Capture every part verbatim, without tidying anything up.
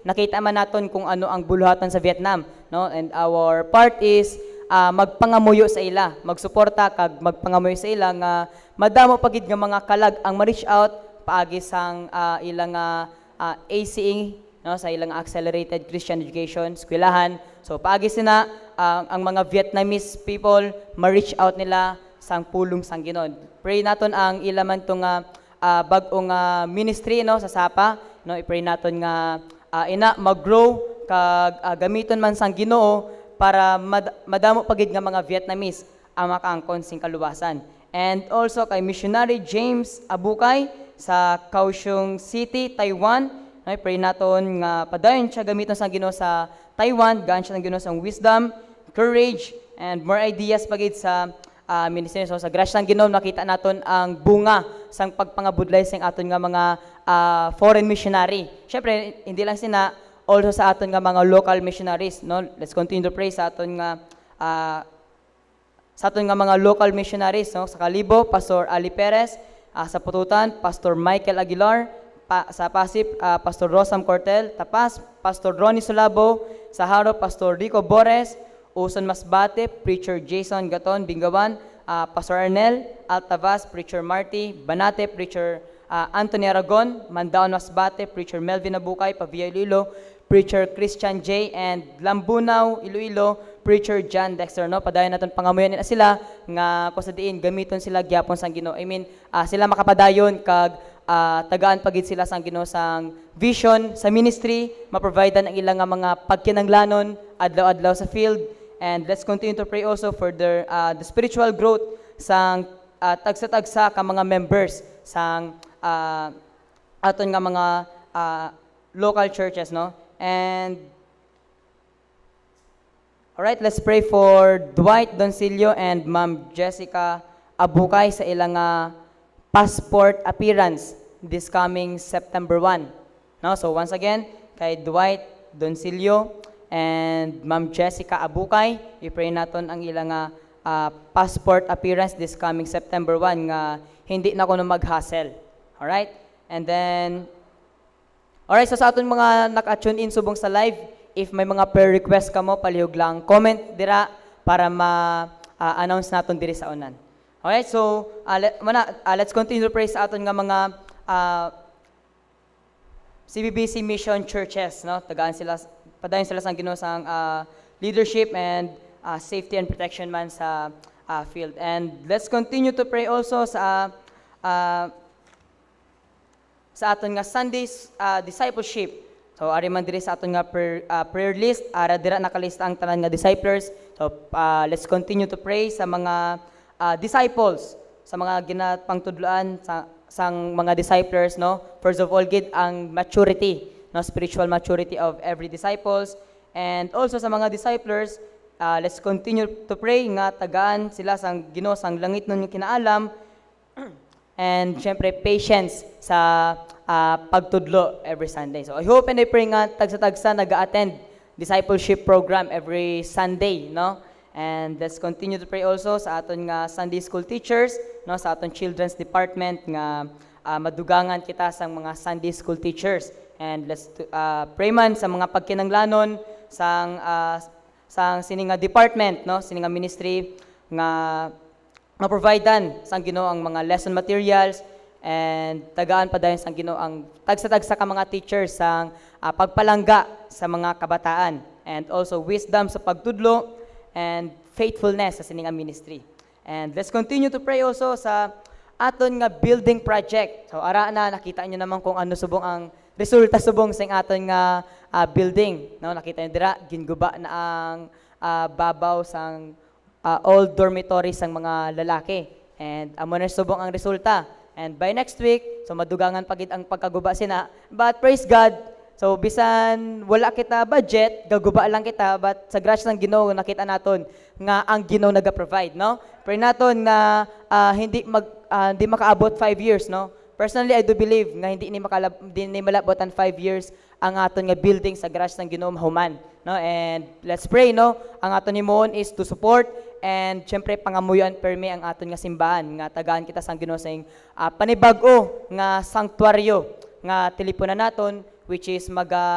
nakita man naton kung ano ang buluhatan sa Vietnam, no? And our part is uh, magpangamuyo sa ila, magsuporta kag magpangamuyo sa ila nga madamo pagid nga mga kalag ang ma-reach out paagi sang uh, ilang uh, uh, A C E, no, sa ilang Accelerated Christian Education eskwelahan. So paagi sina uh, ang mga Vietnamese people ma-reach out nila sang pulong sang Ginoo. Pray naton ang ilaman tong uh, uh, bag-ong uh, ministry, no, sa Sapa, no, i-pray naton nga uh, ina mag-grow kag uh, gamiton man sang Ginoo para mad madamo pagid nga mga Vietnamese ang makaangkon sing kaluwasan. And also kay missionary James Abukay sa Kaohsiung City, Taiwan, no, i-pray naton nga padayon siya gamiton sang Ginoo sa Taiwan, gaan siya ng Ginoo sang wisdom, courage, and more ideas pagid sa Uh, ministry. So sa grasya ng Ginoo nakita naton ang bunga sang pagpangabudlay sa aton nga mga uh, foreign missionary. Syempre hindi lang sina, also sa aton nga mga local missionaries, no. Let's continue to pray sa aton nga uh, sa aton nga mga local missionaries, no. Sa Kalibo, Pastor Ali Perez, uh, sa Pututan, Pastor Michael Aguilar, pa, sa Pasip, uh, Pastor Rosam Cortel, Tapas, Pastor Ronnie Solabo, sa Haro, Pastor Rico Bores, Uson Masbate, Preacher Jason Gaton, Bingawan, uh, Pastor Arnel Altavas, Preacher Marty, Banate, Preacher uh, Anthony Aragon, Mandaon Masbate, Preacher Melvin Abukay, Pavia Iloilo, Preacher Christian J, and Lambunaw, Iloilo, Preacher John Dexter, no? Padayon natin pangamuyan nila sila nga kung sa diin gamiton sila gyapon sang Ginoo. I mean, uh, sila makapadayon kag uh, tagaan pagid sila sang Ginoo sang vision sa ministry, ma-providean ang ilang nga mga pagkinanglanon adlaw-adlaw sa field. And let's continue to pray also for their, uh, the spiritual growth sang uh, tagsa-tagsa ka mga members sang uh, aton nga mga uh, local churches, no? And all right, let's pray for Dwight Doncillo and Ma'am Jessica Abukay sa ilang uh, passport appearance this coming September first, no? So once again, kay Dwight Doncillo and Ma'am Jessica Abukay, i-pray naton ang ilang uh, passport appearance this coming September first nga hindi na kuno mag-hassle. All right? And then all right, so sa aton mga naka-tune in subong sa live, if may mga prayer request ka mo, palihog lang comment dira para ma-announce uh, naton diri sa unan. All right? So uh, let, mana, uh, let's continue to pray sa aton nga mga uh, C B B C Mission Churches, no? Tagaan sila, padayon sila sang Ginoo sang uh, leadership and uh, safety and protection man sa uh, field. And let's continue to pray also sa uh, sa aton nga Sundays uh, discipleship. So ari man diri sa aton nga prayer, uh, prayer list, ara dira nakalista ang tanan nga disciples. So uh, let's continue to pray sa mga uh, disciples, sa mga ginapangtudloan sa sang mga disciples, no? First of all, gid ang maturity, no, spiritual maturity of every disciples, and also sa mga disciples, uh, let's continue to pray nga tagaan sila sang Ginoo sang langit nun yung kinaalam, and syempre patience sa uh, pagtudlo every Sunday. So I hope and I pray nga tagsa-tagsa nag-attend discipleship program every Sunday, no? And let's continue to pray also sa aton nga Sunday school teachers, no, sa aton children's department nga uh, madugangan kita sang mga Sunday school teachers. And let's uh, pray man sa mga pagkinanglanon sang uh, sang sini nga department, no, sini nga ministry nga ma-providean sang Ginoo ang mga lesson materials, and tagaan pa dayon sang Ginoo ang tagsa-tagsa ka mga teachers sang uh, pagpalangga sa mga kabataan, and also wisdom sa pagtudlo and faithfulness sa sininga ministry. And let's continue to pray also sa aton nga building project. So ara na nakita niyo naman kung ano subong ang resulta subong sa aton nga uh, building, no? Nakita niyo dira ginguba na ang uh, babaw sang uh, old dormitory sang mga lalaki. And amo na subong ang resulta. And by next week, so madugangan pagid ang pagkaguba sina. But praise God, so bisan wala kita budget, gaguba lang kita, but sa grasya ng Ginoo nakita naton nga ang Ginoo naga-provide, no? Pray naton nga uh, hindi mag uh, hindi makaabot five years, no? Personally, I do believe nga hindi ni makalab hindi ni malabotan five years ang aton nga building sa grasya ng Ginoo mahuman, no? And let's pray, no? Ang aton himuon is to support and syempre pangamuyan permi ang aton nga simbahan nga tagaan kita sang Ginoo sa uh, panibag-o nga sanctuaryo nga teleponan naton, which is mag uh,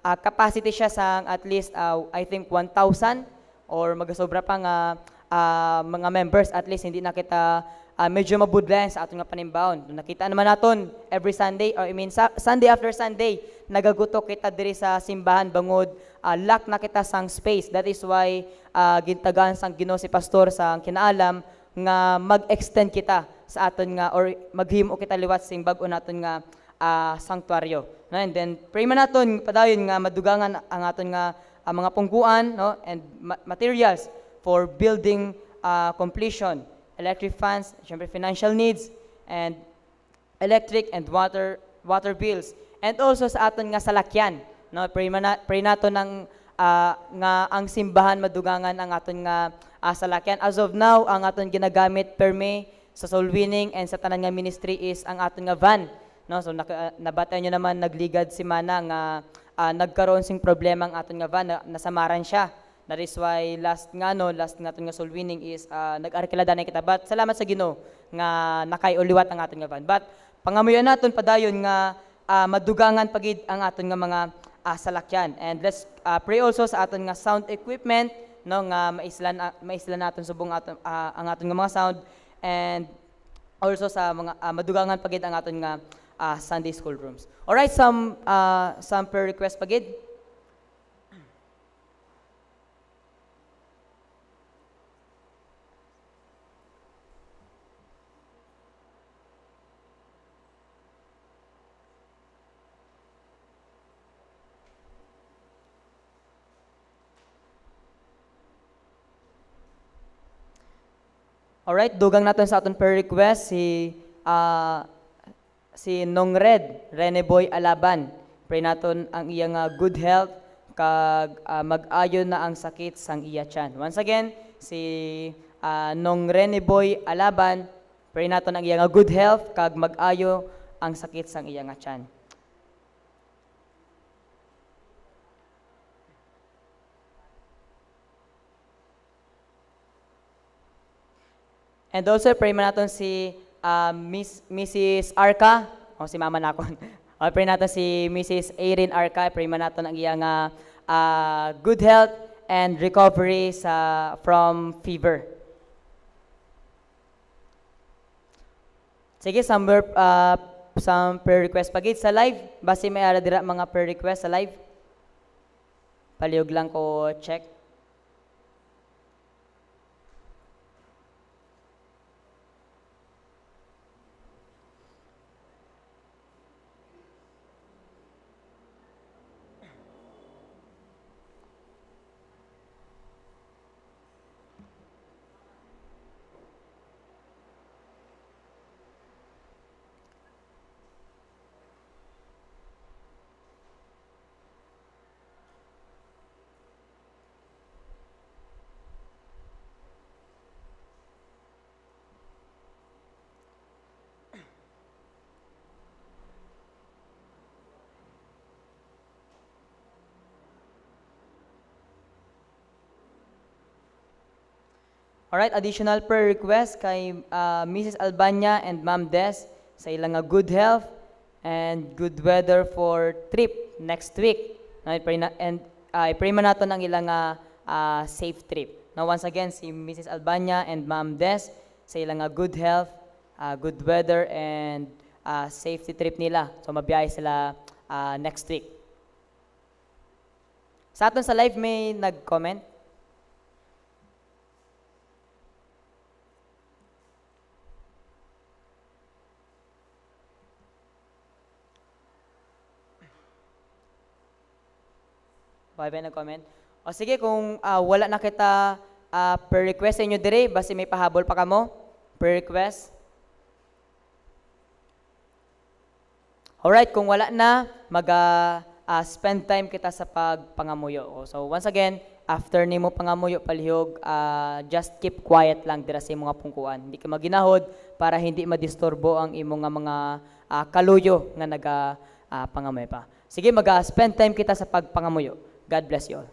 ah, capacity siya sa at least ah, I think one thousand or magasobra pa nga ah, mga members, at least hindi na kita ah, medyo mabudlayan sa aton nga panimbaon. Nakita naman naton every Sunday, or I mean sa, Sunday after Sunday nagagutok kita diri sa simbahan bangod ah, lack na kita sang space. That is why ah, gintagaan sang Ginoo si pastor sa kinaalam nga mag-extend kita sa aton nga or maghimo kita liwat sing bag-o naton nga ah, sanctuaryo, no? And then pray man naton padayon nga madugangan ang aton nga ah, mga pungkuan, no, and ma- materials for building ah, completion, electric fans, syempre financial needs, and electric and water water bills, and also sa aton nga salakyan, no. Pray man na, pray nato ng ah, nga ang simbahan madugangan ang aton nga ah, salakyan. As of now, ang aton ginagamit per May sa soul winning and sa tanan nga ministry is ang aton nga van, no. So naka, nabatay nyo naman nagligad si Mana nga ah, nagkaroon sing problema ang aton nga van, na, nasamaran siya. That is why last nga no, last nga aton nga soul winning is uh, nag-arkilada na kita. But salamat sa Ginoo nga nakay-uliwat ang aton nga van. But pangamuyan naton padayon nga ah, madugangan pagid ang aton nga mga ah, salakyan. And let's ah, pray also sa aton nga sound equipment, no, nga maislan ah, maislan naton subong aton ah, ang aton nga mga sound, and also sa mga ah, madugangan pagid ang aton nga ah, Sunday school rooms. All right, some ah, some prayer request pagid. Alright, dugang natin sa aton prayer request si ah, si Nong Red, Rene Boy Alaban. Pray naton ang iya nga good health kag ah, mag-ayo na ang sakit sang iya tiyan. Once again, si ah, Nong Rene Boy Alaban, pray naton ang iya nga good health kag mag-ayo ang sakit sang iya nga tiyan. And also, pray man natin si ah, Miss, Missus Arca, o si mama nakon. O, pray natin si Missus Erin Arca, pray man natin ang iyang ah, ah, good health and recovery sa from fever. Sige, some, mer- ah, some prayer request pagit sa live. Basi may ara dira mga prayer request sa live. Palihog lang ko check. Alright, additional prayer request kay ah, Missus Albania and Ma'am Des sa ilang nga good health and good weather for trip next week. Na pray na and ah, pray man naton ang ilang nga ah, safe trip. Now once again si Missus Albania and Ma'am Des sa ilang nga good health, ah, good weather and ah, safety trip nila. So mabiyahe sila ah, next week. Sa aton sa live may nag-comment. Bye bye nag-comment. O sige, kung ah, wala na kita ah, per request sa inyo dire, basi may pahabol pa kamo per request. Alright, kung wala na, mag ah, ah, spend time kita sa pagpangamuyo. O, so once again, after nimo pangamuyo palihog, ah, just keep quiet lang dira sa imong nga pungkuan. Hindi ka maginahod para hindi madisturbo ang imong nga mga ah, kaluyo nga naga ah, pangamuyo pa. Sige, mag-spend time kita sa pagpangamuyo. God bless you all.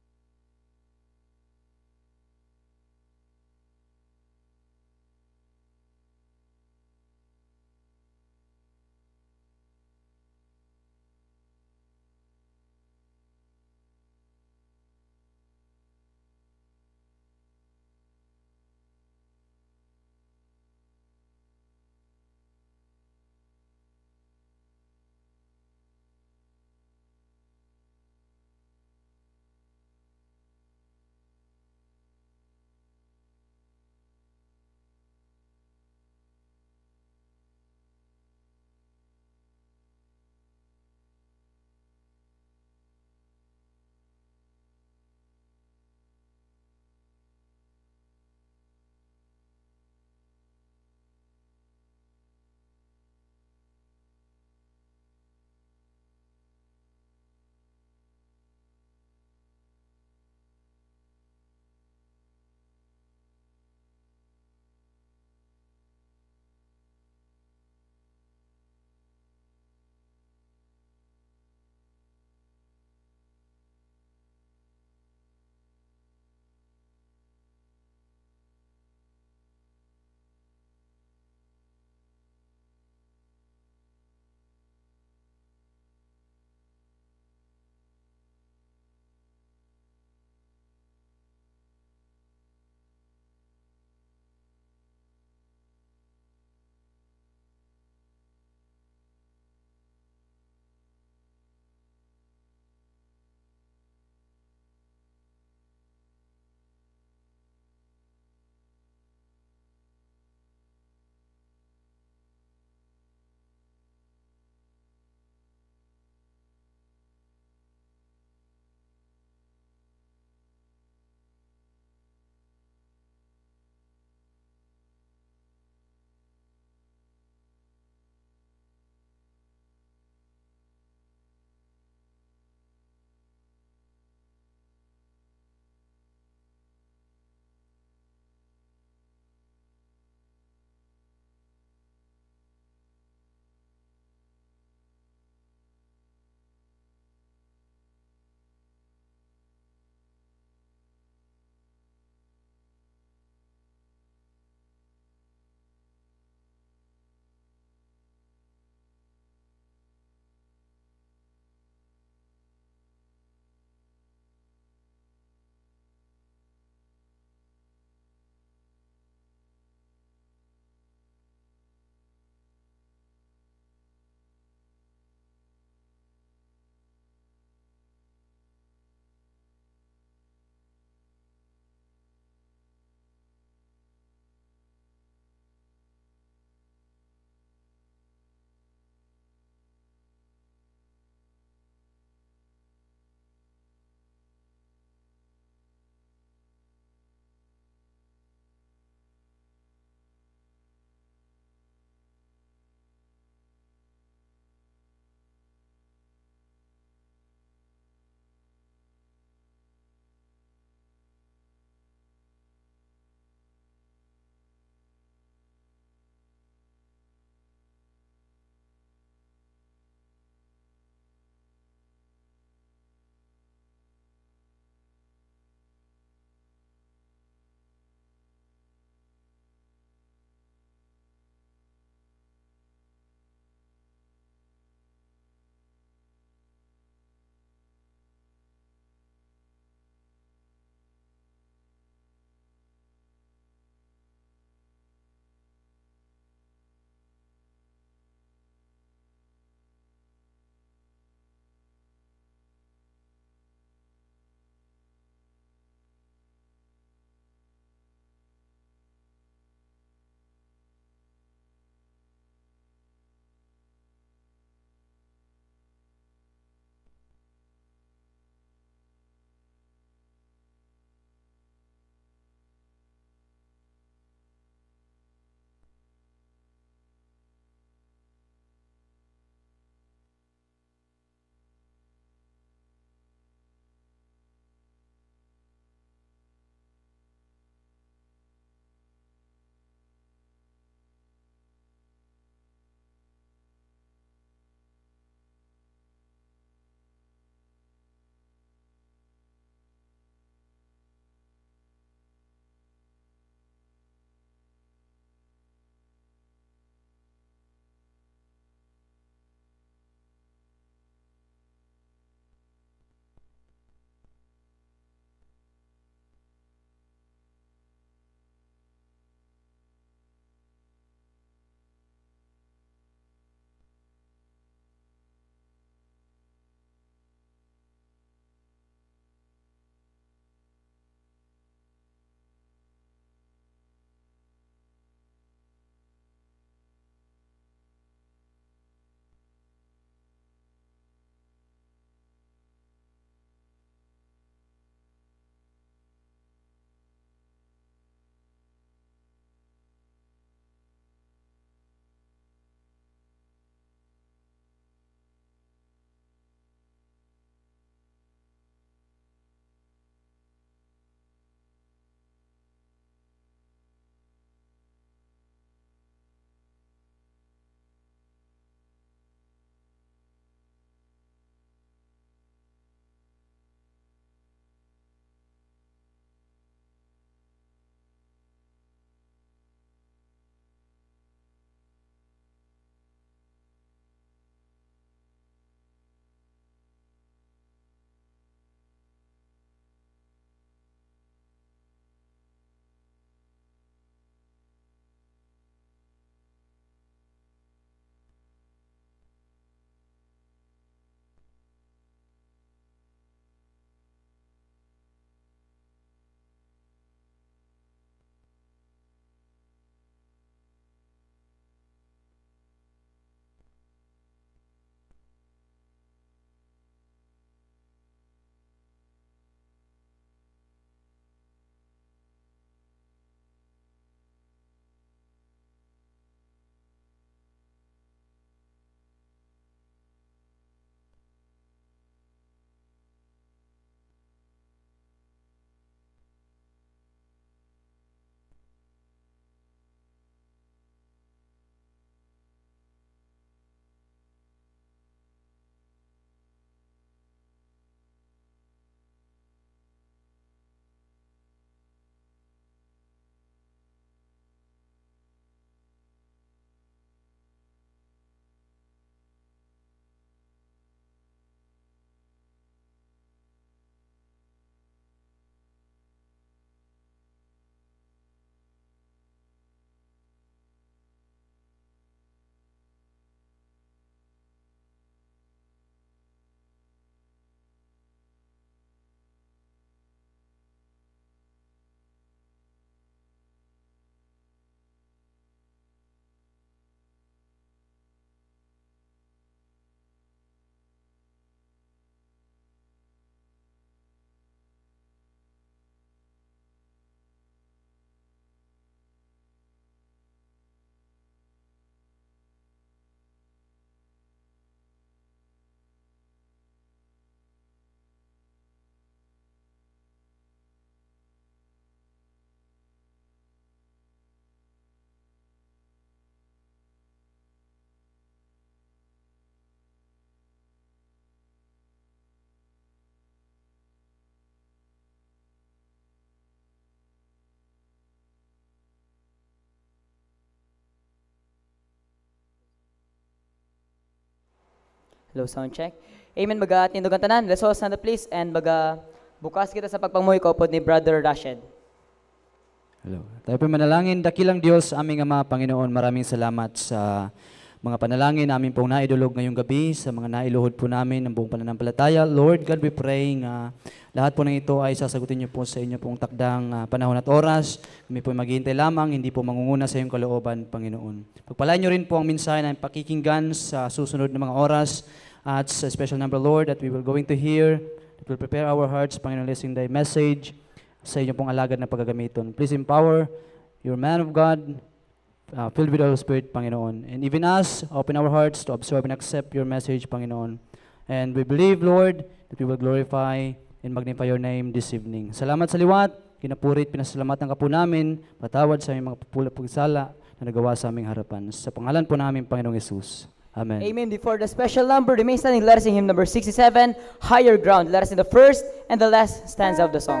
Hello, sound check. Amen, baga tindugan tanan. Let's all stand up please and baga bukas kita sa pagpamuhi kaupod ni Brother Rashid. Hello. Tayo po manalangin, dakilang Diyos, aming Ama, Panginoon, maraming salamat sa mga panalangin namin pong naidulog ngayong gabi, sa mga nailuhod po namin ng buong pananampalataya. Lord God, we pray nga lahat po ng ito ay sasagutin niyo po sa inyo pong takdang uh, panahon at oras. Kami po maghihintay lamang, hindi po mangunguna sa iyong kalooban, Panginoon. Pagpalain niyo rin po ang mensahe na pakikinggan sa susunod na mga oras at sa special number, Lord, that we will going to hear, that will prepare our hearts, Panginoon, listening thy message sa inyo pong alagad na paggagamiton. Please empower your man of God, uh, filled with the Holy Spirit, Panginoon. And even us, open our hearts to absorb and accept your message, Panginoon. And we believe, Lord, that we will glorify and magnify your name this evening. Salamat sa liwat, kinapurit, pinasalamatan ka po namin, patawad sa aming mga pupula pagsala na nagawa sa aming harapan. Sa pangalan po namin, Panginoong Yesus. Amen. Amen. Before the special number, remain standing. Let us sing hymn number sixty-seven, Higher Ground. Let us sing the first and the last stanza of the song.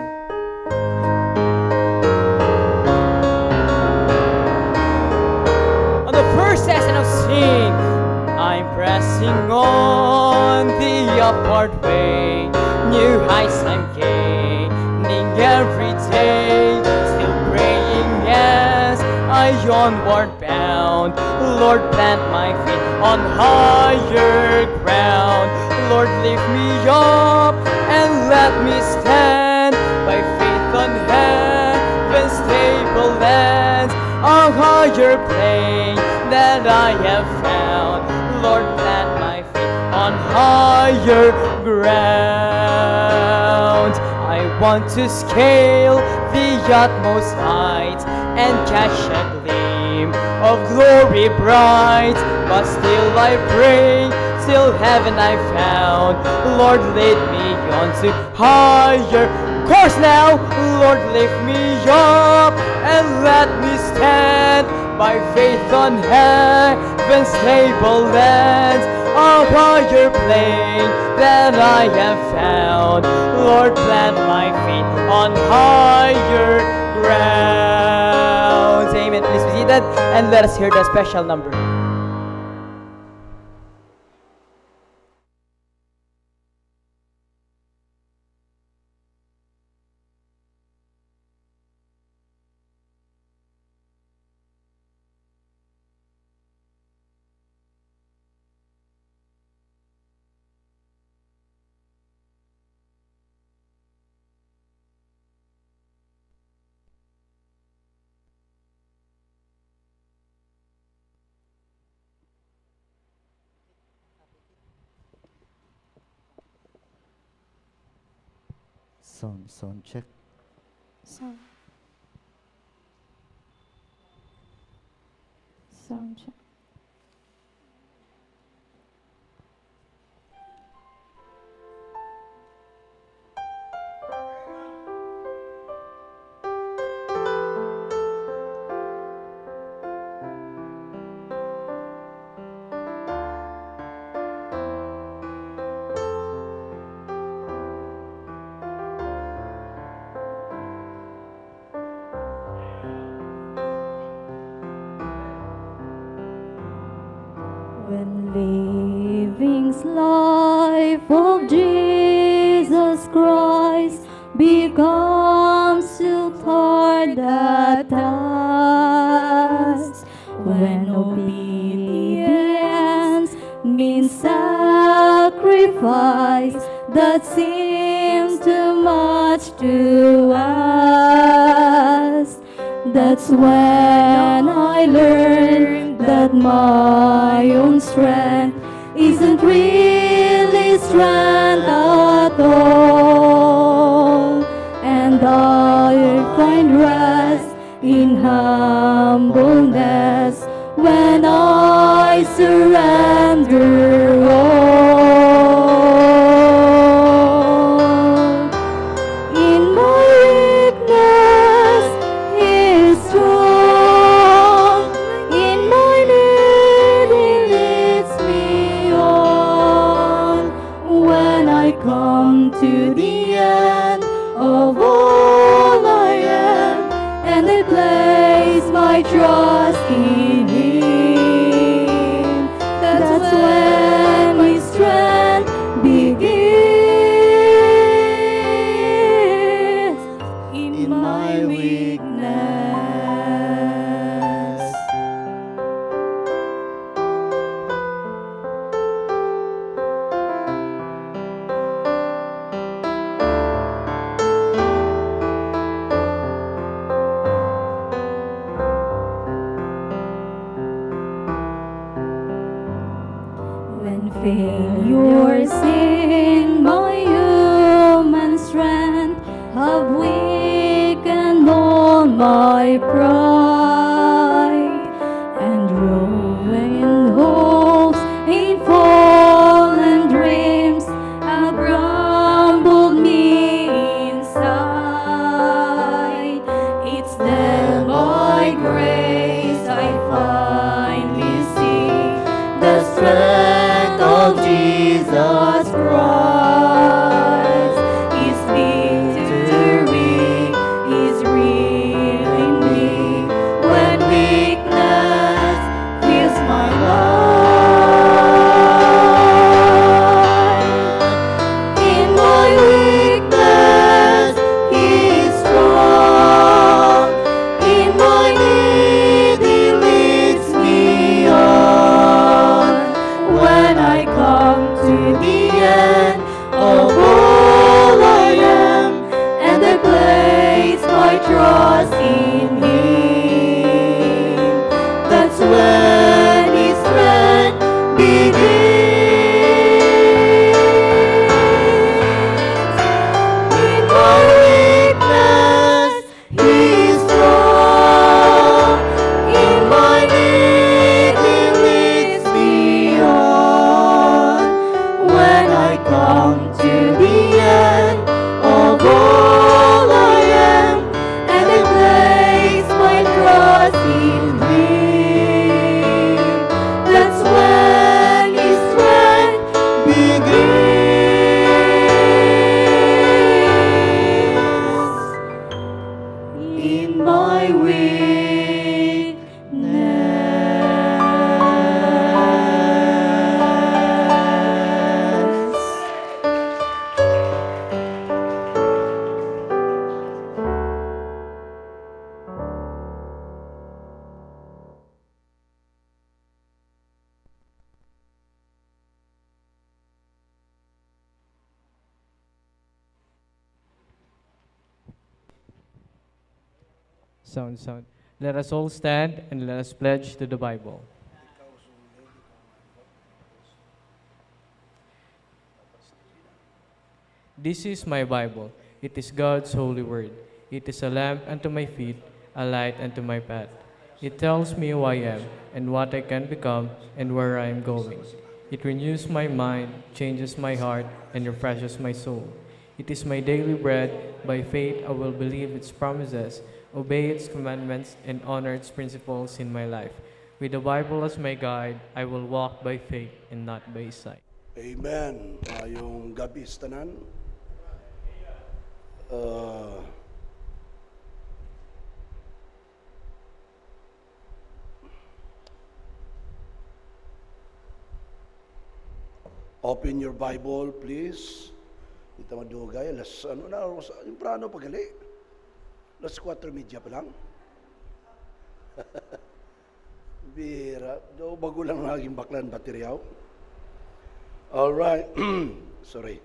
On the first stanza of sing, I'm pressing on the upward way. New heights I'm gaining every day. Still praying as I onward bound. Lord, plant my feet on higher ground. Lord, lift me up and let me stand by faith on heaven's stable lands. A higher plane that I have found. Lord, plant my feet on higher ground. I want to scale the utmost heights and catch a gleam of glory bright. But still I pray, still heaven I found. Lord, lead me on to higher course now. Lord, lift me up and let me stand by faith on heaven's stable lands. A higher plane that I have found. Lord, plant my feet on higher grounds. Amen. Please be seated and let us hear the special number. Sound, sound check. Sound. Sound check. When living's life of Jesus Christ becomes too hard at times, when obedience means sacrifice that seems too much to ask, that's when I learned that my own strength isn't really strength at all, and I find rest in humbleness when I surrender all. In my weakness, He is strong. In my need, He leads me on. When I come to the end of all I am, and I place my trust in Him, that's when my strength Failures in my human strength have weakened all my pride, and ruined hopes in fallen dreams have crumbled me inside. It's then by grace I finally see the strength of Jesus Christ. His victory is real in me when weakness fills my life. In my weakness, He is strong. In my need, He leads me on. When I come to the end of all I am, and I place my trust in Him, that's when His strength begins. In my weakness, He is strong. In my need, He leads me on. When I come to the end of all I am, and I place my trust in Him, that's when His strength begins. In my weakness. Sound, sound. Let us all stand and let us pledge to the Bible. This is my Bible. It is God's holy word. It is a lamp unto my feet, a light unto my path. It tells me who I am and what I can become and where I am going. It renews my mind, changes my heart, and refreshes my soul. It is my daily bread. By faith, I will believe its promises, obey its commandments, and honor its principles in my life. With the Bible as my guide, I will walk by faith and not by sight. Amen. Ayong gabi sa tanan. Uh, open your Bible, please. Dito madugay. Alas, ano na, yung prano pagali. Alas kwatro media pa lang. Bira. Do, bago lang naging baklan bateryaw. Alright. Sorry.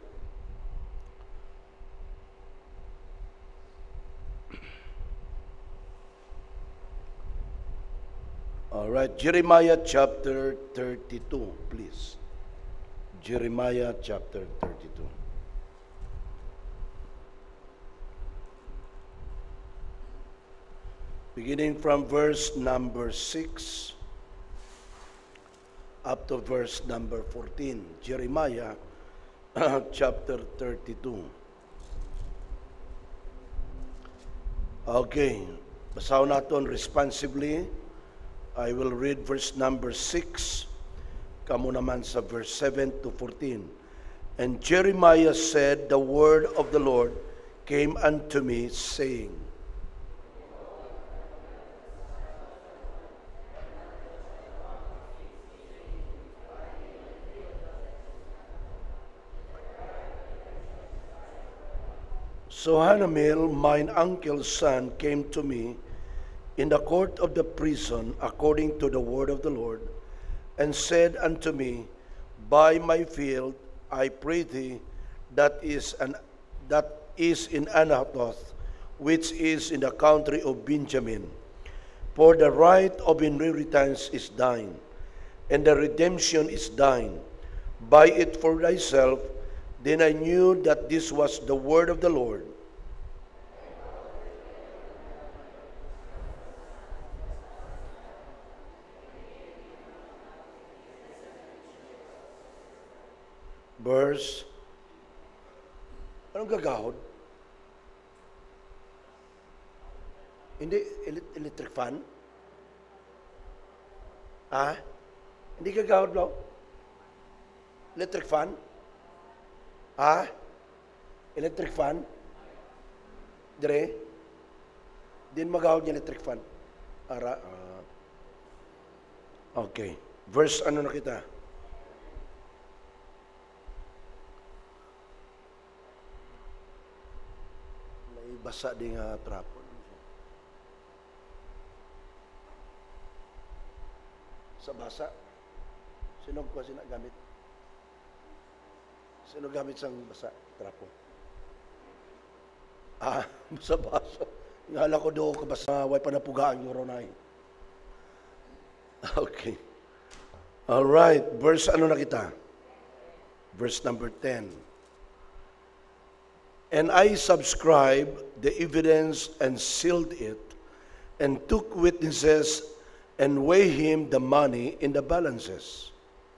Alright. Jeremiah chapter thirty-two, please. Jeremiah chapter thirty-two. Beginning from verse number six up to verse number fourteen. Jeremiah chapter thirty-two. Okay. Basaw naton responsibly. I will read verse number six. Kamu naman sa verse seven to fourteen. And Jeremiah said, the word of the Lord came unto me, saying, So Hanamel, mine uncle's son, came to me in the court of the prison according to the word of the Lord, and said unto me, Buy my field, I pray thee, that is an that is in Anathoth, which is in the country of Benjamin. For the right of inheritance is thine, and the redemption is thine. buy it for thyself. Then I knew that this was the word of the Lord. Verse, anong gagawad? Hindi, ele- electric fan? Ah? Hindi gagawad daw? Electric fan? Ah? Electric fan? Dire? Din magawad niya electric fan. Ara, ah. Okay. Verse ano na kita? May basa din nga trapo. Sa basa. Sino ko sina gamit? Sino gamit sang basa? Trapo. Ah, sa basa. Ngala ko doon ka basa, way pa napugaan yung ronay. Okay. All right. Verse ano na kita? Verse number ten. And I subscribed the evidence and sealed it, and took witnesses and weigh him the money in the balances.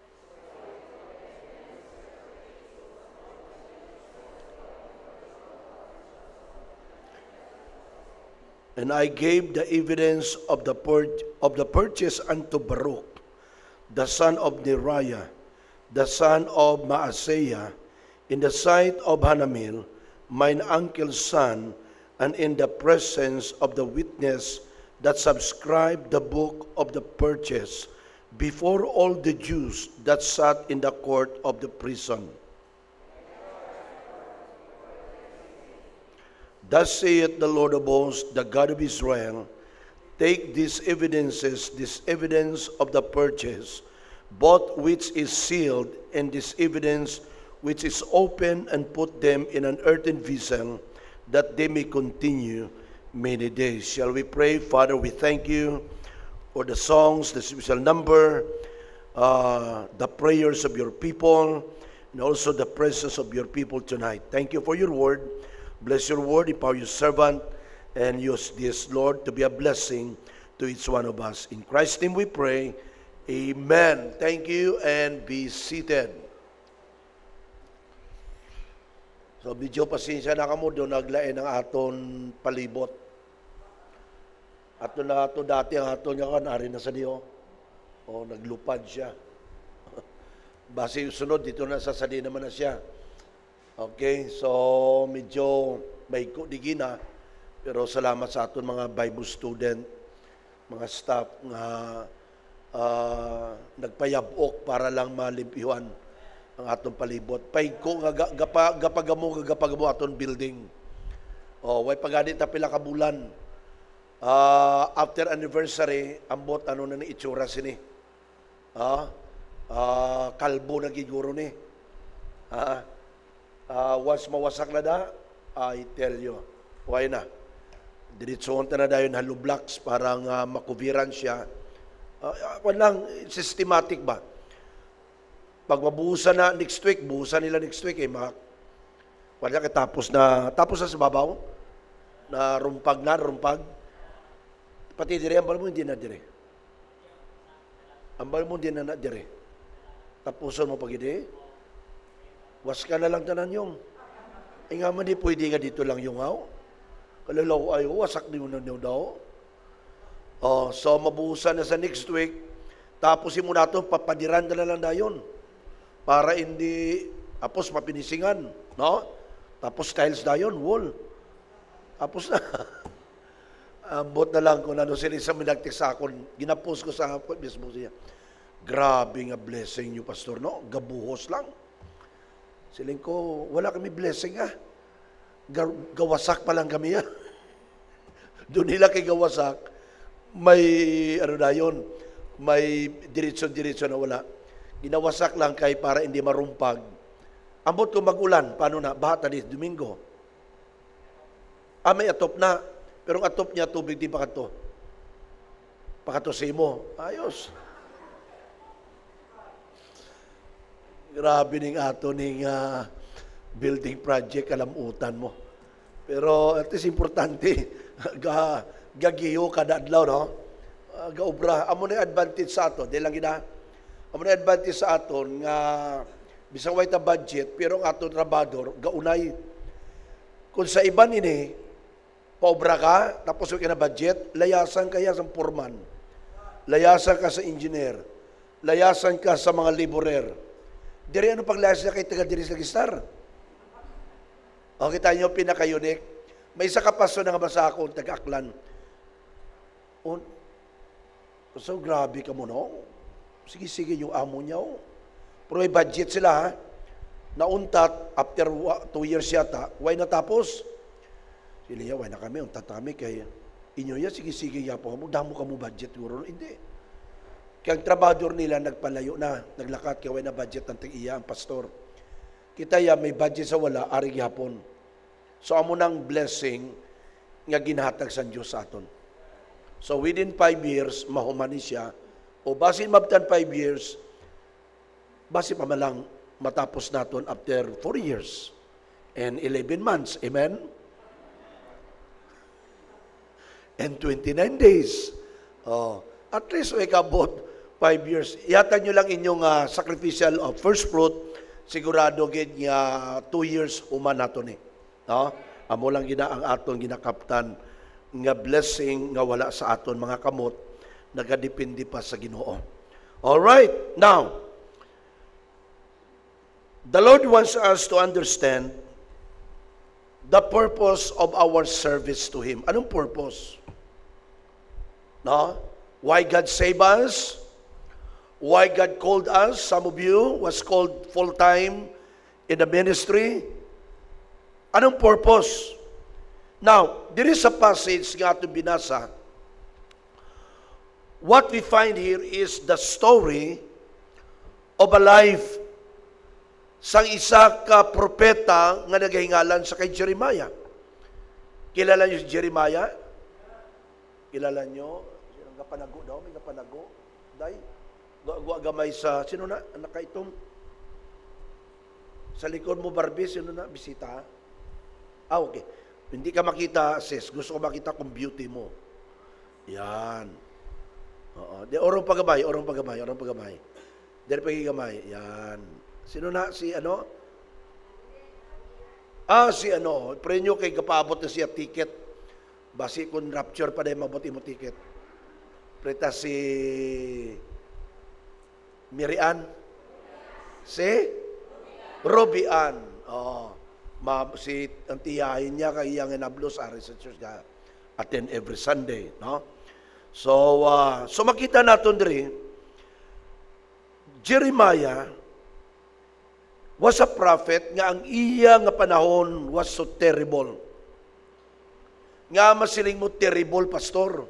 And I gave the evidence of the pur- of the purchase unto Baruch, the son of Neriah, the son of Maaseiah, in the sight of Hanamel, mine uncle's son, and in the presence of the witness that subscribed the book of the purchase, before all the Jews that sat in the court of the prison. Thus saith the Lord of hosts, the God of Israel, take these evidences, this evidence of the purchase, both which is sealed, and this evidence which is open, and put them in an earthen vessel, that they may continue many days. Shall we pray? Father, we thank you for the songs, the special number, uh, the prayers of your people, and also the presence of your people tonight. Thank you for your word. Bless your word, empower your servant, and use this, Lord, to be a blessing to each one of us. In Christ's name we pray. Amen. Thank you, and be seated. So, medyo pasensya na kamo doon naglain ng aton palibot. Ato na ato dati ang ato niya kan, ari na sa Dio. O, naglupad siya. Base yung sunod, dito na sasali naman na siya. Okay, so medyo may kudigina, pero salamat sa aton mga Bible student, mga staff nga uh, nagpayabok para lang malimpyuan ang aton palibot. Pay ko nga gapa, gapagamo gapagamo aton building. Oh, way paganit ta pila ka bulan. Uh, after anniversary, ambot ano na ni itsura sini. Ah, uh, kalbo na giguro ni. Ah, Uh, once mawasak na da, I tell you, why na? Diretsoon ta na dayon hollow blocks para nga makuviran siya. Uh, walang systematic ba? Pag mabuhusan na next week, buhusan nila next week eh, mga, wala ka tapos na, tapos na sa babaw, na rumpag na, rumpag. Pati dire, ambal mo hindi na dire. Ambal mo hindi na na dire. Tapuson mo pag hindi. Was ka na lang tanan yung. Ay nga man di pwede nga dito lang yung aw. Kalalaw ay wasak di mo na daw. Oh, so mabuhusan na sa next week. Tapos mo na ito, papadiran na lang dayon. Para hindi, tapos mapinisingan. No? Tapos tiles dayon, wall. Tapos na. Ambot na lang kung ano sila sa minagtik sa akon. Ginapos ko sa Facebook siya. Grabe nga blessing niyo, Pastor, no? Gabuhos lang. Siling ko, wala kami blessing ah. Gawasak pa lang kami ah. Doon nila kay gawasak, may ano na yun, may diretsyon-diretsyon na wala. Ginawasak lang kay para hindi marumpag. Ambot ko mag-ulan, paano na? Bahat na dito, Domingo. Ah, may atop na. Pero ang atop niya, tubig di pakato. Pakato sa imo. Ayos. Grabe ning ato ning ah, building project, kalamutan mo. Pero at least importante, ga, gagiyo kada adlaw, no? Uh, gaobra. Amo na advantage sa ato. Di lang gina. Amo na advantage sa aton nga bisang way ta budget, pero ang aton trabador, gaunay. Kung sa iban ini, paobra ka, tapos ka na budget, layasan kaya sa foreman. Layasan ka sa engineer. Layasan ka sa mga laborer. Diri ano paglayas na kay taga diri sa Gistar? O kita nyo, pinaka-unique. May isa kapaso na nga ba sa ako, taga-aklan. O, so grabe ka mo, no? Sige-sige yung amo niya, oh. Pero may budget sila, ha? Nauntat, after two years yata, why natapos? Sila ya, why na kami, untat kami, kaya inyo ya, sige-sige ya po, damo ka mo budget, guro. Hindi. Kaya ang trabador nila nagpalayo na, naglakat kaya na budget ng tig-iya ang pastor. Kita ya may budget sa wala, ari gyapon. So amo nang blessing nga ginhatag sa Dios sa aton. So within five years, mahumani siya. O basin mabtan five years, basin pa malang matapos naton after four years and eleven months. Amen? And twenty-nine days. Oh, at least ay kabot five years. Ihatag nyo lang inyong uh, sacrificial of first fruit, sigurado gid nga two years human nato ni. No? Amo lang gina ang aton ginakaptan nga blessing nga wala sa aton mga kamot, nagadepende pa sa Ginoo. All right. Now, the Lord wants us to understand the purpose of our service to Him. Anong purpose? No? Why God saved us? Why God called us? Some of you was called full-time in the ministry. Anong purpose? Now, there is a passage nga atong binasa. What we find here is the story of a life sang isa ka propeta nga nagahingalan sa kay Jeremiah. Kilala niyo si Jeremiah? Kilala niyo? Ang kapanago daw, may kapanago. Day, gwa gamay sa, sino na? Anak ka itong? Sa likod mo, Barbie, sino na? Bisita? Ah, okay. Hindi ka makita, sis. Gusto ko makita kung beauty mo. Yan. Oo. De, orong pagabay, orong pagabay, orong pagabay. Dari pagigamay. Yan. Sino na? Si ano? Ah, si ano. Prenyo kay kapaabot na siya ticket. Basi kung rapture pa dahil mabuti mo ticket. Preta si Mirian. Si Robian. Oh. Ma, si ang tiyahin niya kay yang enablos ari sa church ka attend every Sunday, no? So, uh, so makita natin diri, Jeremiah was a prophet nga ang iya nga panahon was so terrible. Nga masiling mo terrible, pastor.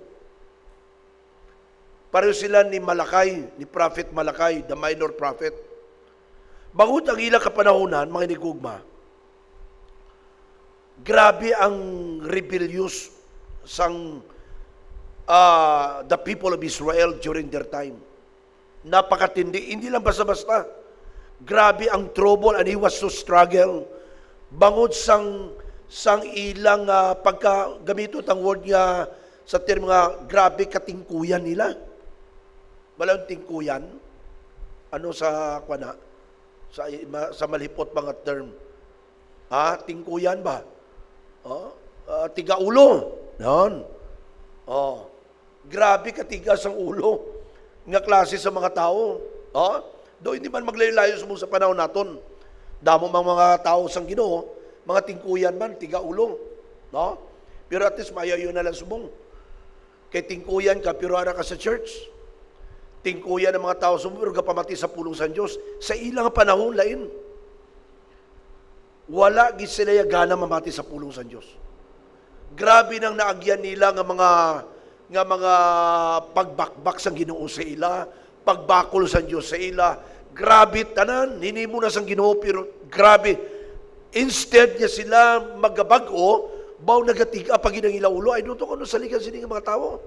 Pareho sila ni Malakay, ni Prophet Malakay, the minor prophet. Bagut ang ilang kapanahonan, mga inigugma, grabe ang rebellious sang uh, the people of Israel during their time. Napakatindi, hindi lang basta-basta. Grabe ang trouble and he was so struggle. Bangod sang sang ilang uh, pagkagamitot ang word nga sa term nga grabe katingkuyan nila. Walang tingkuyan. Ano sa kwana? Sa sa malipot mga term. Ah, tingkuyan ba? Oh, uh, tiga ulo. Yan. Oh. Grabe katigas ang ulo. Nga klase sa mga tao. Oh. Do hindi man maglayo-layo sa panahon naton. Damo mang mga tao sang Ginoo, mga tingkuyan man, tiga ulo. No? Pero at least mayayo na lang subong. Kay tingkuyan ka, pero ara ka sa church. Tingkuyan ng mga tao sumuro ka pamati sa pulong sa Dios. Sa ilang panahon lain. Wala gid sila gana mamati sa pulong sa Dios. Grabe nang naagyan nila nga mga nga mga pagbakbak sa Ginoo sa ila, pagbakol sa Dios sa ila. Grabe tanan, hinimo na sang Ginoo pero grabe. Instead niya sila magabag-o, baw nagatiga pag inang ila ulo, ay duto ko no saligan sini nga mga tao.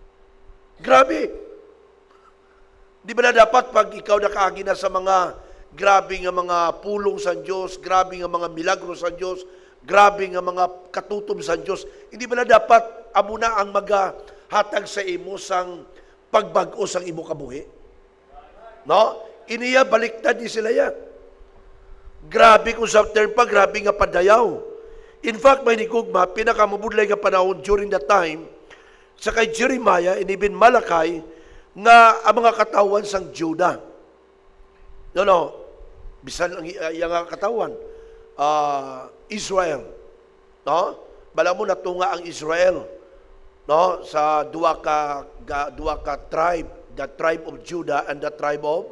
Grabe. Di ba na dapat pag ikaw nakaagi na sa mga grabe nga mga pulong sa Dios, grabe nga mga milagro sa Dios, grabe nga mga katutom sa Dios. Hindi ba na dapat amo na ang magahatag sa imo sang pagbag-o sang imo kabuhi? No? Iniya baliktad ni sila ya. Grabe kung sa term pa, grabe nga padayaw. In fact, may nigugma, pinakamabudlay nga panahon during that time, sa kay Jeremiah, and even Malakay, nga ang mga katawan sang Judah. No, no. Bisan ang uh, yung katawan. Uh, Israel. No? Bala mo natunga ang Israel. No? Sa duwa ka, ga, duwa ka tribe. The tribe of Judah and the tribe of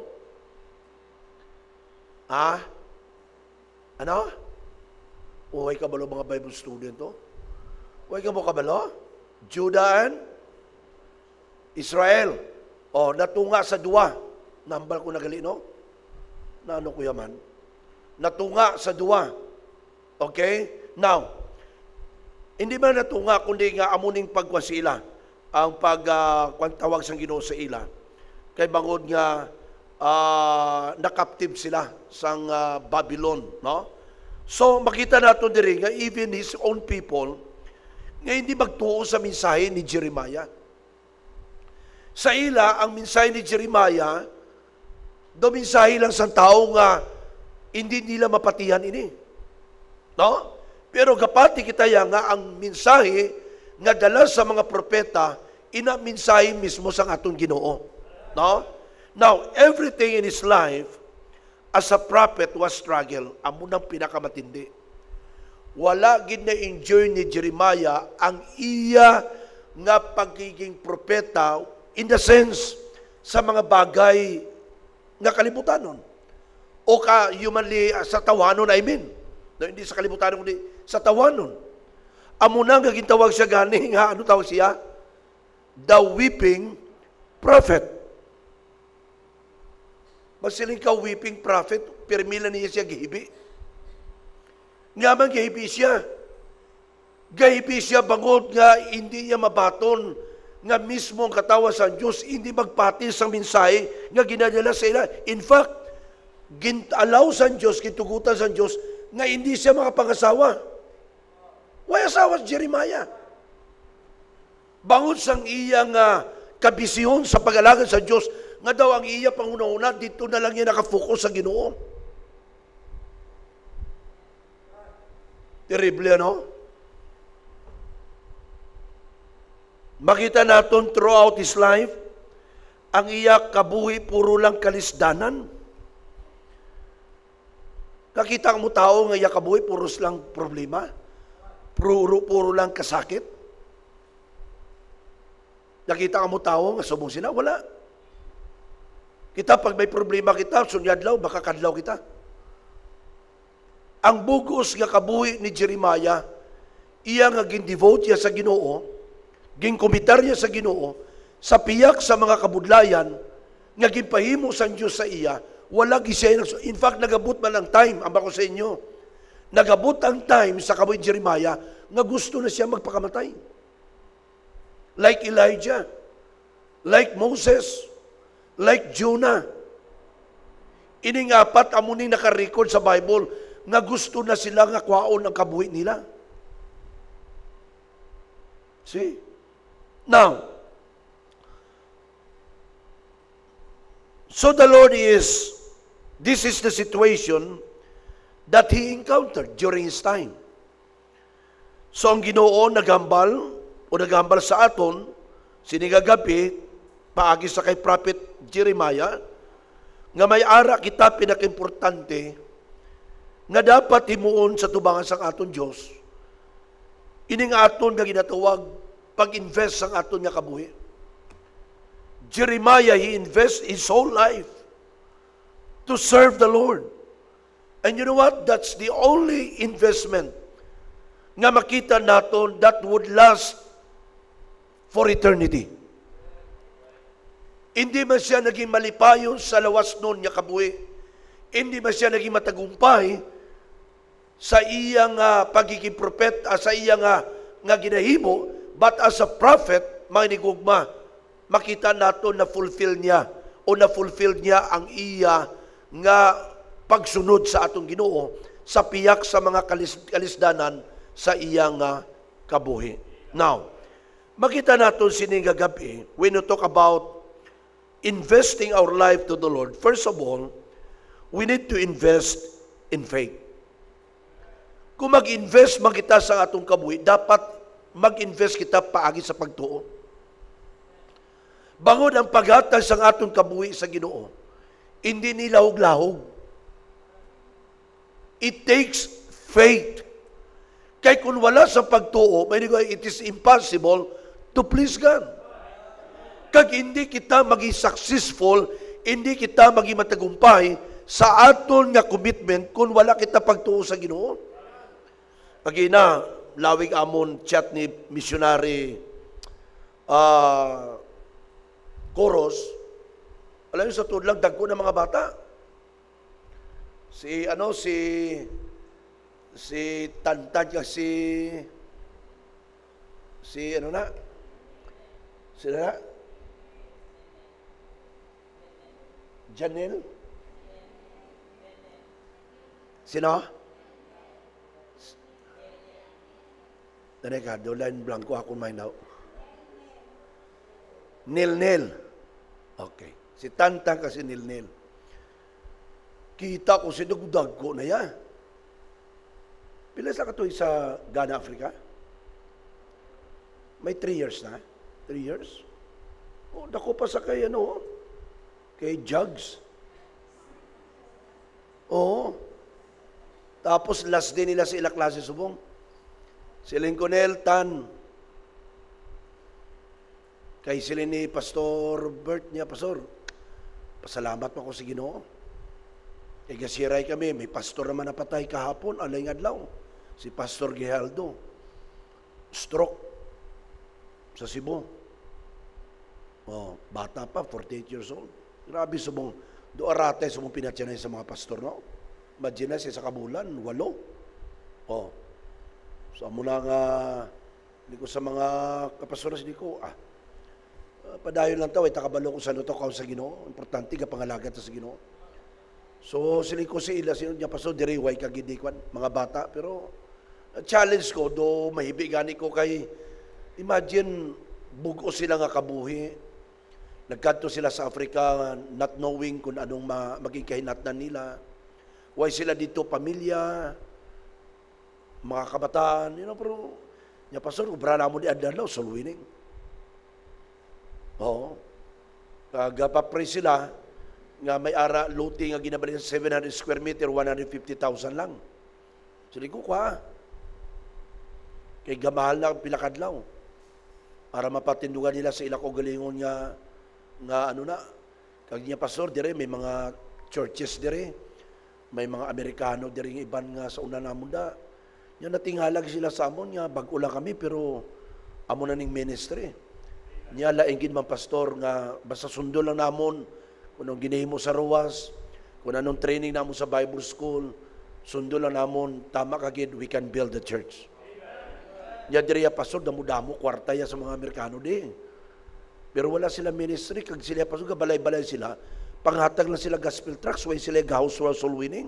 Ah? Ano? Uway kabalo mga Bible student to? Uway ka mo kabalo? Judah and Israel. O, natunga sa duwa. Nambal ko nagali, no? Naano ko yaman? Natunga sa duwa. Okay? Now, hindi man natunga, kundi nga amuning pagwasila ang pagtawag uh, sang Ginoo sa ila. Kay bangod nga uh, nakaptive sila sang uh, Babylon, no? So makita nato diri nga even his own people nga hindi magtuo sa mensahe ni Jeremiah. Sa ila ang mensahe ni Jeremiah do mensahe lang sa tao nga hindi nila mapatihan ini. No? Pero kapati kita ya nga ang mensahe nga dala sa mga propeta ina mensahe mismo sa atong Ginoo. No? Now, everything in his life as a prophet was struggle. Amo nang pinakamatindi. Wala gid na enjoy ni Jeremiah ang iya nga pagiging propeta in the sense sa mga bagay nga kalibutanon. O ka humanly sa tawanon, I mean. No, hindi sa kalibutanon, kundi sa tawanon. Amo nang gagintawag siya gani nga ano tawag siya? The weeping prophet. Masiling ka weeping prophet, permila niya siya gihibi. Nga man gihibi siya. Gihibi siya bangod nga hindi niya mabaton nga mismo ang katawa sa Diyos, hindi magpati sa mensahe nga ginadala sa ila. In fact, gintalaw sa Diyos, kitugutan sa Diyos, nga hindi siya makapangasawa. Why asawa si Jeremiah? Bangod sang iyang uh, kabisyon sa pag-alagad sa Diyos, nga daw ang iya panguna-una, dito na lang niya nakafocus sa Ginoo. Terrible, no? Makita natin throughout his life, ang iya kabuhi puro lang kalisdanan. Nakita mo tao nga iya kabuhi puro lang problema. Puro, puro lang kasakit. Nakita mo tao nga subong sila, wala. Kita pag may problema kita, sunyadlaw, baka kadlaw kita. Ang bugos nga kabuhi ni Jeremiah, iya nga gin-devote niya sa Ginoo, gin-komitar niya sa Ginoo, sa piyak sa mga kabudlayan, nga ginpahimo sa Diyos sa iya, wala gisaya. In fact, nagabot man ang time, ang bako sa inyo, nagabot ang time sa kabuhi ni Jeremiah, nga gusto na siya magpakamatay. Like Elijah, like Moses, like Jonah. Ining apat amuning nakarecord sa Bible nga gusto na sila nga kwaon ang kabuhi nila. See? Now, so the Lord is, this is the situation that He encountered during His time. So ang Ginoo nagambal o nagambal sa aton, sinigagabi, paagi sa kay Prophet Jeremiah, nga may ara kita pinaka-importante nga dapat himuon sa tubangan sa aton Diyos. Ining aton nga ginatawag pag-invest sa aton nga kabuhi. Jeremiah, he invest his whole life to serve the Lord. And you know what? That's the only investment nga makita naton that would last for eternity. Hindi man siya naging malipayon sa lawas nun niya kabuhi. Hindi man siya naging matagumpay sa iyang uh, pagiging propet, uh, sa iyang uh, nga ginahimo, but as a prophet, mga nigugma, makita nato na fulfill niya o na fulfill niya ang iya nga pagsunod sa atong Ginoo sa piyak sa mga kalis- kalisdanan sa iyang uh, kabuhi. Now, makita natin sining gagabi, when we talk about investing our life to the Lord, first of all, we need to invest in faith. Kung mag-invest man kita sa atong kabuhi, dapat mag-invest kita paagi sa pagtuo. Bangod ang paghatag sa atong kabuhi sa Ginoo, hindi nilahog-lahog. It takes faith. Kaya kung wala sa pagtuo, may nagawa, it is impossible to please God. Kag hindi kita maging successful, hindi kita maging matagumpay sa aton nga commitment kung wala kita pagtuo sa Ginoo. Pagina, lawig amon chat ni missionary uh, Coros, alam niyo sa tudlang dagko ng mga bata. Si ano si si Tantan si si ano na? Si na? Janelle? Sino? Teka, doon blanco ako may daw. Nil-nil. Okay. Si Tantan kasi nil-nil. Kita ko si Dugdag ko na yan. Pila sa katoy sa Ghana, Africa? May three years na. Three years? O, dako pa sa kay ano, kay Jugs. Oo. Tapos last day nila sa ila klase subong. Si Lincolnel Tan. Kay sila ni Pastor Bert niya, Pastor, pasalamat pa ko sa Ginoo. Kay gasiray kami, may pastor naman napatay kahapon, alay nga adlaw. Si Pastor Gihaldo. Stroke sa Cebu. Oh, bata pa, forty-eight years old. Grabe subong, do arate subong pinatyanay sa mga pastor, no? Imagine siya sa kabulan, walo. Oh. So mula nga, hindi ko sa mga kapastoras, hindi ko, ah, uh, padayon lang tao, ay takabalo ko sa luto ko sa Ginoo. Importante ka pangalagat sa Ginoo. So, sila ko si ila, sino niya paso, diriway kagidikwan, mga bata. Pero, uh, challenge ko, do mahibigani ko kay, imagine, bugo sila nga kabuhi. Nagkanto sila sa Africa, not knowing kung anong ma- maging kahinatnan nila. Why sila dito, pamilya, mga kabataan, you know, pero, niya paso, ubra na mo di adalaw, soul winning. Oo. Kagapapray sila, nga may ara luti nga ginabalik sa seven hundred square meter, one hundred fifty thousand lang. So, di ko kwa. Kay gamahal na pilakadlaw. Para mapatindungan nila sa ilako galingon nga, nga ano na, kag niya pastor, dire, may mga churches dire, may mga Amerikano dire, iban nga sa una namon da. Yan natinghalag sila sa amon, nga bag-ula kami, pero amon na ning ministry. Niya laingin man pastor, nga basta sundo lang namon, kung anong ginahimo sa ruwas, kung anong training namo sa Bible School, sundo lang namon, tama kagid, we can build the church. Yan diriya pastor, damo-damo, kwarta ya sa mga Amerikano di. Pero wala sila ministry, kag sila pastor, balay-balay sila, panghatag lang sila gospel tracts, way sila house soul winning.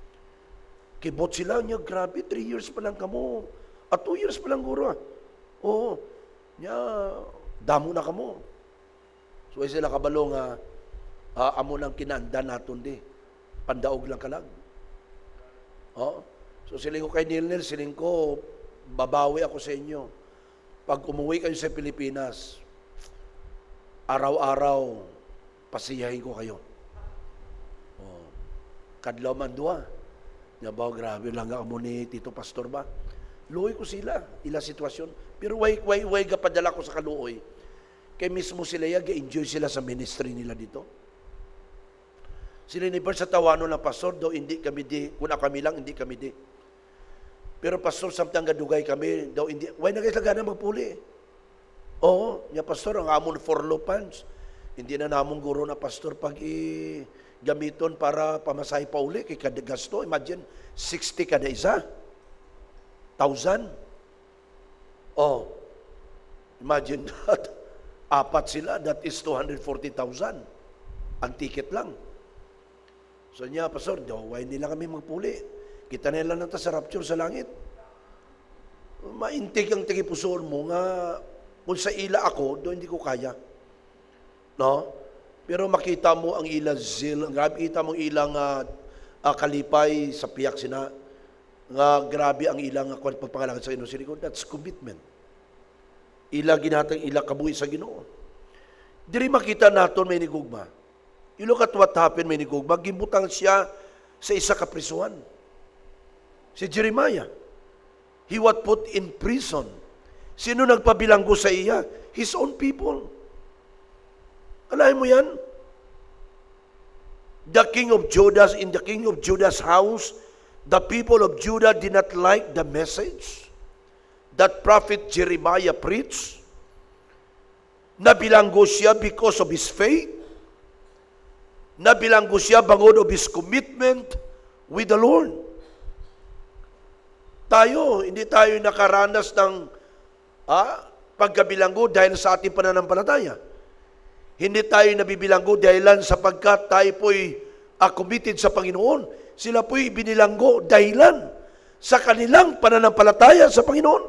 Kibot sila niya, grabe, three years pa lang kamo, at two years pa lang guro. Oo, niya, damo na kamo. So way sila kabalo nga, Uh, amo lang kinanda naton di. Pandaog lang kalag. Oh. So siling ko kay Nilnil, siling ko, babawi ako sa inyo. Pag umuwi kayo sa Pilipinas, araw-araw, pasiyahin ko kayo. Oh. Kadlaw man dua. Nga ba, grabe lang nga mo ni Tito Pastor ba? Luoy ko sila, ila sitwasyon. Pero way, way, way gapadala ko sa kaluoy. Kaya mismo sila ya, ga-enjoy sila sa ministry nila dito. Sila ni Bert sa tawano ng pastor, daw hindi kami di, kuna kami lang, hindi kami di. Pero pastor, samtang gadugay kami, daw hindi, why na kayo lagana magpuli? Oo, niya pastor, ang amon for lopans, hindi na namong guro na pastor pag i gamiton para pamasahe pa uli, kay kada gasto, imagine, sixty kada isa, thousand. Oh, imagine that, apat sila, that is two hundred forty thousand, ang ticket lang. So niya, Pastor, daw, hindi lang kami magpuli. Kita na lang nata sa rapture sa langit. Maintig ang tigipusoon mo nga, kung sa ila ako, doon hindi ko kaya. No? Pero makita mo ang ila zeal, grabe kita mo ilang uh, uh, kalipay sa piyak sina, nga grabe ang ilang uh, pagpangalangan sa Ginoo. Sino, that's commitment. Ila ginhatang ila kabuhi sa Ginoo. Diri makita naton may nigugma. You look at what happened may nigugma, gimbutang siya sa isa ka prisuhan. Si Jeremiah. He was put in prison. Sino nagpabilanggo sa iya? His own people. Alahin mo yan? The king of Judah, in the king of Judah's house, the people of Judah did not like the message that prophet Jeremiah preached. Nabilanggo siya because of his faith. Nabilanggo siya bangod of his commitment with the Lord. Tayo, hindi tayo nakaranas ng ah, pagkabilanggo dahil sa ating pananampalataya. Hindi tayo nabibilanggo dahilan sapagkat tayo po'y uh, committed sa Panginoon. Sila po'y binilanggo dahilan sa kanilang pananampalataya sa Panginoon.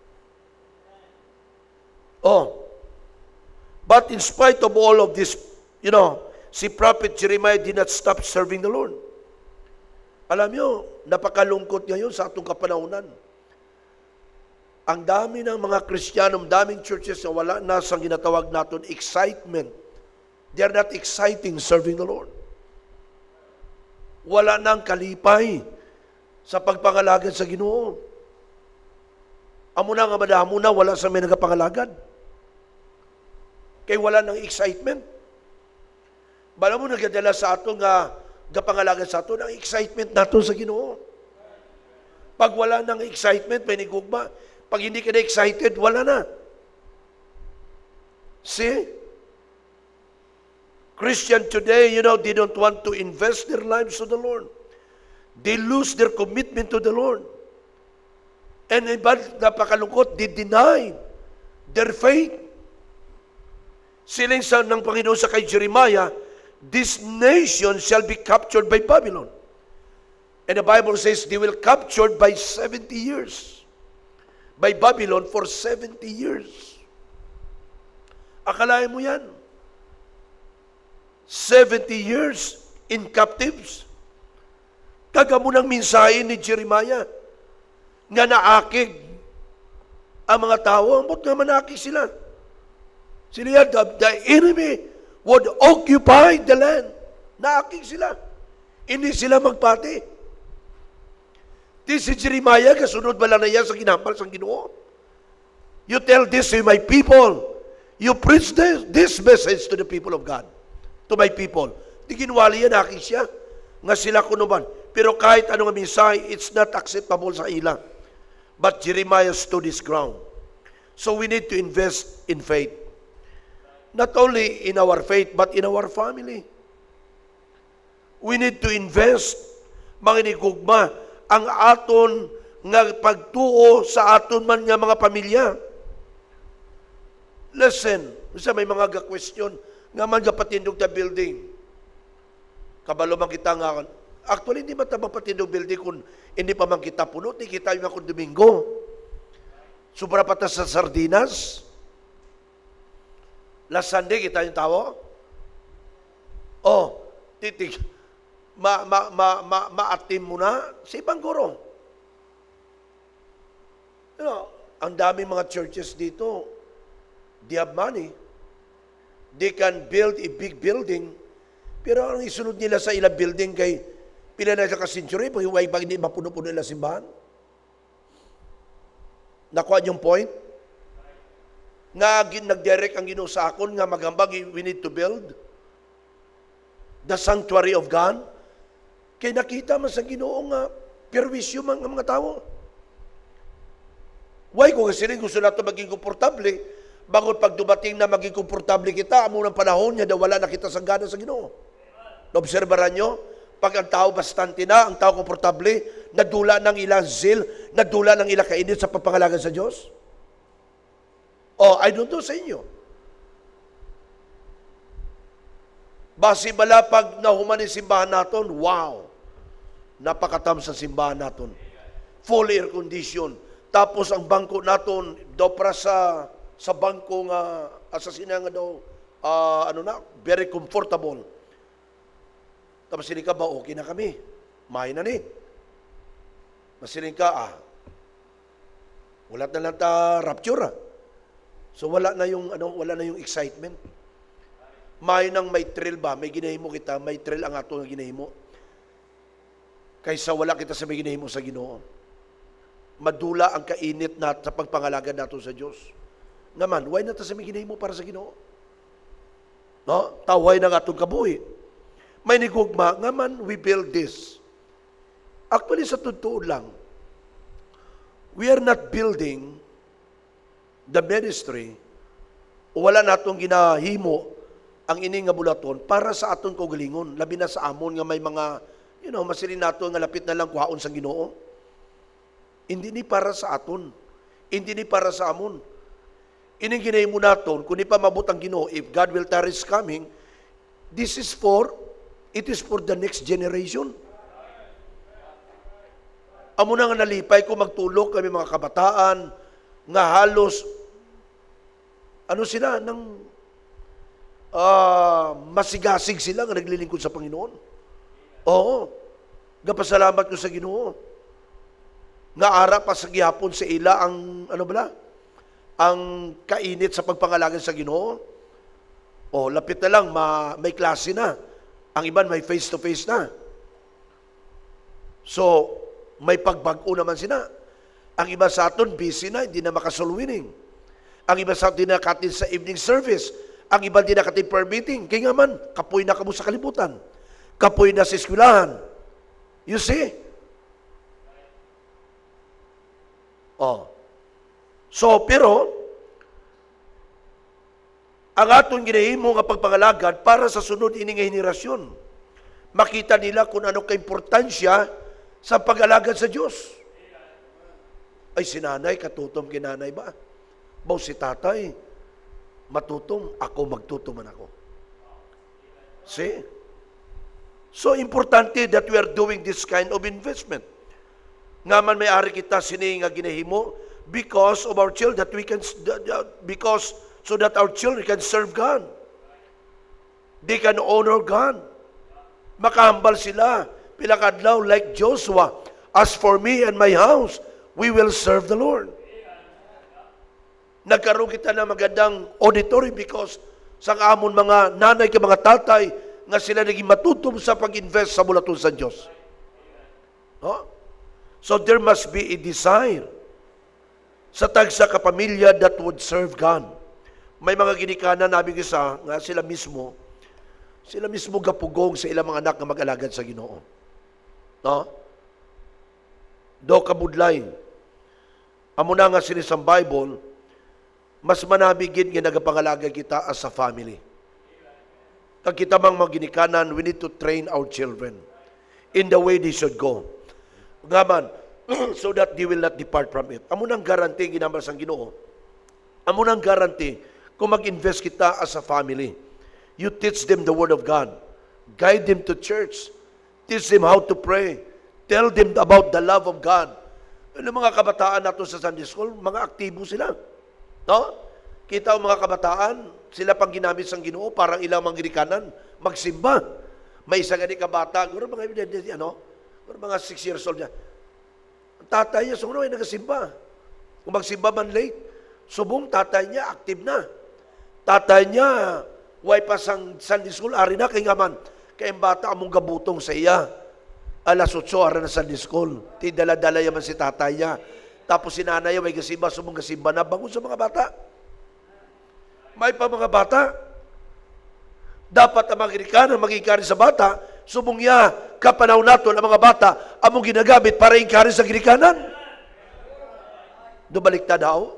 Oh. But in spite of all of this, you know, si Prophet Jeremiah did not stop serving the Lord. Alam nyo, napakalungkot ngayon sa atong kapanahunan. Ang dami ng mga Kristiyano, ang daming churches na wala na sa ginatawag natin excitement. They are not exciting serving the Lord. Wala nang kalipay sa pagpangalagad sa Ginoo. Amo na nga madamo na, wala sa may nagapangalagad. Kaya wala nang excitement. Bala mo nagadala sa ato nga gapangalagad sa ato, ang excitement nato sa Ginoo. Pag wala nang excitement, may nigugma. Pag hindi ka na excited, wala na. See? Christian today, you know, they don't want to invest their lives to the Lord. They lose their commitment to the Lord. And iba, napakalungkot, they deny their faith. Siling sa ng Panginoon sa kay Jeremiah, this nation shall be captured by Babylon. And the Bible says they will captured by seventy years. By Babylon for seventy years. Akalain mo yan? seventy years in captives. Kagamunang mensahe ni Jeremiah nga naakig ang mga tao. Amot nga manakig sila. Sila the, the enemy would occupy the land. Naakig sila. Hindi sila magpati. Di si Jeremiah, kasunod ba lang na yan sa ginampal sa Ginoo? You tell this to my people. You preach this, this message to the people of God. To my people. Di ginwali yan, aking siya. Nga sila kunuban. Pero kahit anong mensahe, it's not acceptable sa ila. But Jeremiah stood his ground. So we need to invest in faith. Not only in our faith, but in our family. We need to invest, mga inigugma, ang aton nga pagtuo sa aton man nga mga pamilya. Listen, sa may mga ga-question, nga man patindog ta building. Kabalo man kita nga, actually hindi man ta patindog building kung hindi pa man kita puno, di kita yung akong Domingo. Sobra pa ta sa sardinas. Last Sunday, kita yung tao. Oh, titig. Ma, ma, ma, ma, maatim mo na sa ibang guro. You know, ang daming mga churches dito, they have money. They can build a big building, pero ang isunod nila sa ilang building kay pila na sa ka-century, pag huwag hindi mapuno-puno nila simbahan. Nakuha yung point? Nga nag-direct ang Ginoo sa akon, nga magambag, we need to build the sanctuary of God. Kaya nakita man sa Ginoo nga perwisyo man ang mga tao. Why ko kasi rin gusto nato maging komportable, bago pag dumating na maging komportable kita, amo ng panahon niya na wala na kita sa gana sa Ginoo. Naobserbaran nyo, pag ang tao bastante na, ang tao komportable, nadula ng ilang zeal, nadula ng ilang kainit sa papangalagan sa Diyos. Oh, I don't know sa inyo. Basi bala pag nahuman ni simbahan naton, wow! Napakatam sa simbahan naton. Full air condition. Tapos ang bangko naton, daw para sa sa bangko nga asasina nga daw, ah, ano na, very comfortable. Tapos sining ka ba, okay na kami. Mahay na ni. Masiling ka, ah, wala na lang ta rapture, ah. So wala na yung, ano, wala na yung excitement. May nang may thrill ba? May ginahimo kita, may thrill ang ato nga ginahimo. Kaysa wala kita sa may ginahimo sa Ginoo. Madula ang kainit na sa pagpangalaga nato sa Diyos. Naman, why na ta sa may ginahimo para sa Ginoo? No? Taway na nga itong kabuhi. May nigugma, nga man, we build this. Actually, sa totoo lang, we are not building the ministry o wala natong ginahimo ang ining nga bulaton para sa aton kaugalingon. Labi na sa amon nga may mga, you know, masilin nato nga lapit na lang kuhaon sa Ginoo. Hindi ni para sa aton. Hindi ni para sa amon. Ining ginahimo naton, kung di pa mabot ang Ginoo, if God will tarry is coming, this is for, it is for the next generation. Amo na nga nalipay ko magtulog kami mga kabataan nga halos ano sila nang uh, masigasig sila nga naglilingkod sa Panginoon. Oo. Gapasalamat ko sa Ginoo. Nga ara pa sa gihapon sa ila ang ano bala? Ang kainit sa pagpangalagan sa Ginoo. O lapit na lang ma, may klase na. Ang iban may face to face na. So may pagbago naman sila. Ang iba sa aton, busy na, hindi na makasolwining. Ang iba sa aton, hindi na katin sa evening service. Ang iba, hindi na katin per meeting. Kaya nga man, kapoy na kamo sa kalibutan. Kapoy na sa eskwelahan. You see? Oh. So, pero, ang aton ginahimo nga pagpangalagad para sa sunod ining henerasyon. Makita nila kung ano kaimportansya sa pag-alagad sa Diyos. Ay, si nanay, katutom kinanay ba? Baw si tatay, matutom, ako magtutuman ako. See? So, importante that we are doing this kind of investment. Nga man may ari kita sini nga ginahimo because of our children, that we can, because, so that our children can serve God. They can honor God. Makahambal sila. Pilakadlaw like Joshua, as for me and my house, we will serve the Lord. Nagkaroon kita ng magandang auditory because sa amon mga nanay ke mga tatay nga sila naging matutom sa pag-invest sa bulaton sa Diyos. Huh? So there must be a desire sa tagsa kapamilya that would serve God. May mga ginikanan namin isa nga sila mismo, sila mismo gapugong sa ilang mga anak nga mag-alagad sa Ginoo. No? Do kabudlay. Amo na nga sinisang Bible, mas manabigin nga nagapangalaga kita as a family. Kag kita mang maginikanan, we need to train our children in the way they should go. Nga man, so that they will not depart from it. Amo nang guarantee ginambal sang Ginoo. Amo nang guarantee kung mag-invest kita as a family. You teach them the Word of God. Guide them to church. Teach them how to pray. Tell them about the love of God. Ano mga kabataan nato sa Sunday School, mga aktibo sila. No? Kita ang mga kabataan, sila pang ginamit sang Ginoo, parang ilang manggirikanan, magsimba. May isa gani kabata, guro mga ano, guro mga six years old niya. Ang tatay niya, sumunod ay nagasimba. Kung magsimba man late, subong tatay niya, active na. Tatay niya, way pa sang Sunday School, ari na, kay nga man, kaya bata among gabutong sa iya. Alas otso, ara na Sunday School. Ti dala-dala yaman si tatay niya. Tapos si nanay, may gasimba, sumong gasimba na, bangon sa mga bata. May pa mga bata. Dapat ang mga Kirikanan mag-ikari sa bata, sumong ya, kapanaw nato ang mga bata, among ginagamit para ikari sa Kirikanan. Dubalik ta daw.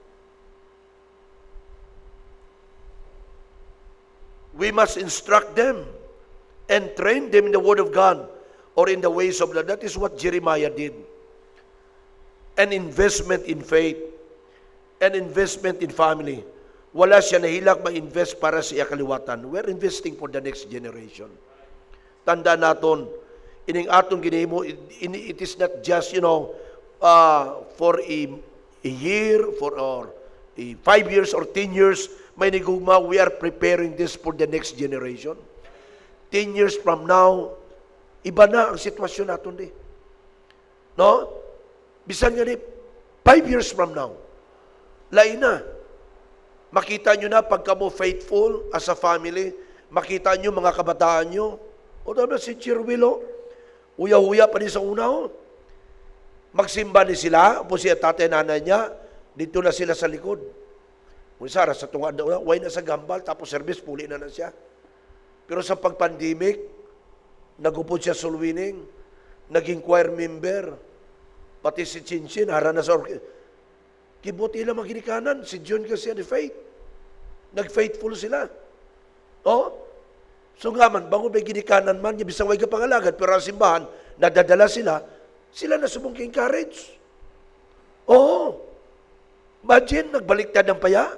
We must instruct them and train them in the Word of God or in the ways of God. That is what Jeremiah did. An investment in faith, an investment in family. wala siya nahilak ma-invest para sa iya kaliwatan. We're investing for the next generation. Tanda naton, ining atong ginahimo, it, it is not just, you know, uh, for a, a year, for or a five years or ten years, may nigugma, we are preparing this for the next generation. Ten years from now, iba na ang sitwasyon naton di. No? Bisan nga ni, five years from now, lain na. Makita nyo na pagka mo faithful as a family, makita nyo mga kabataan nyo, o daw na si Chirwilo, uya-uya pa din sa una, oh. Magsimba ni sila, po siya tatay nanay niya, dito na sila sa likod. Kung sara sa tunga daw, way na sa gambal, tapos service, puli na na siya. Pero sa pag-pandemic, nagupod siya soul winning, naging choir member, pati si Chinchin, hara na sa orkestra. Kibuti lang maginikanan, si John kasi ni Faith. Nag-faithful sila. Oh? So nga man, bango may ginikanan man, niya bisang way ka pangalagad, pero ang simbahan, nadadala sila, sila na sumong encourage. Oh, imagine, nagbaliktad ng paya.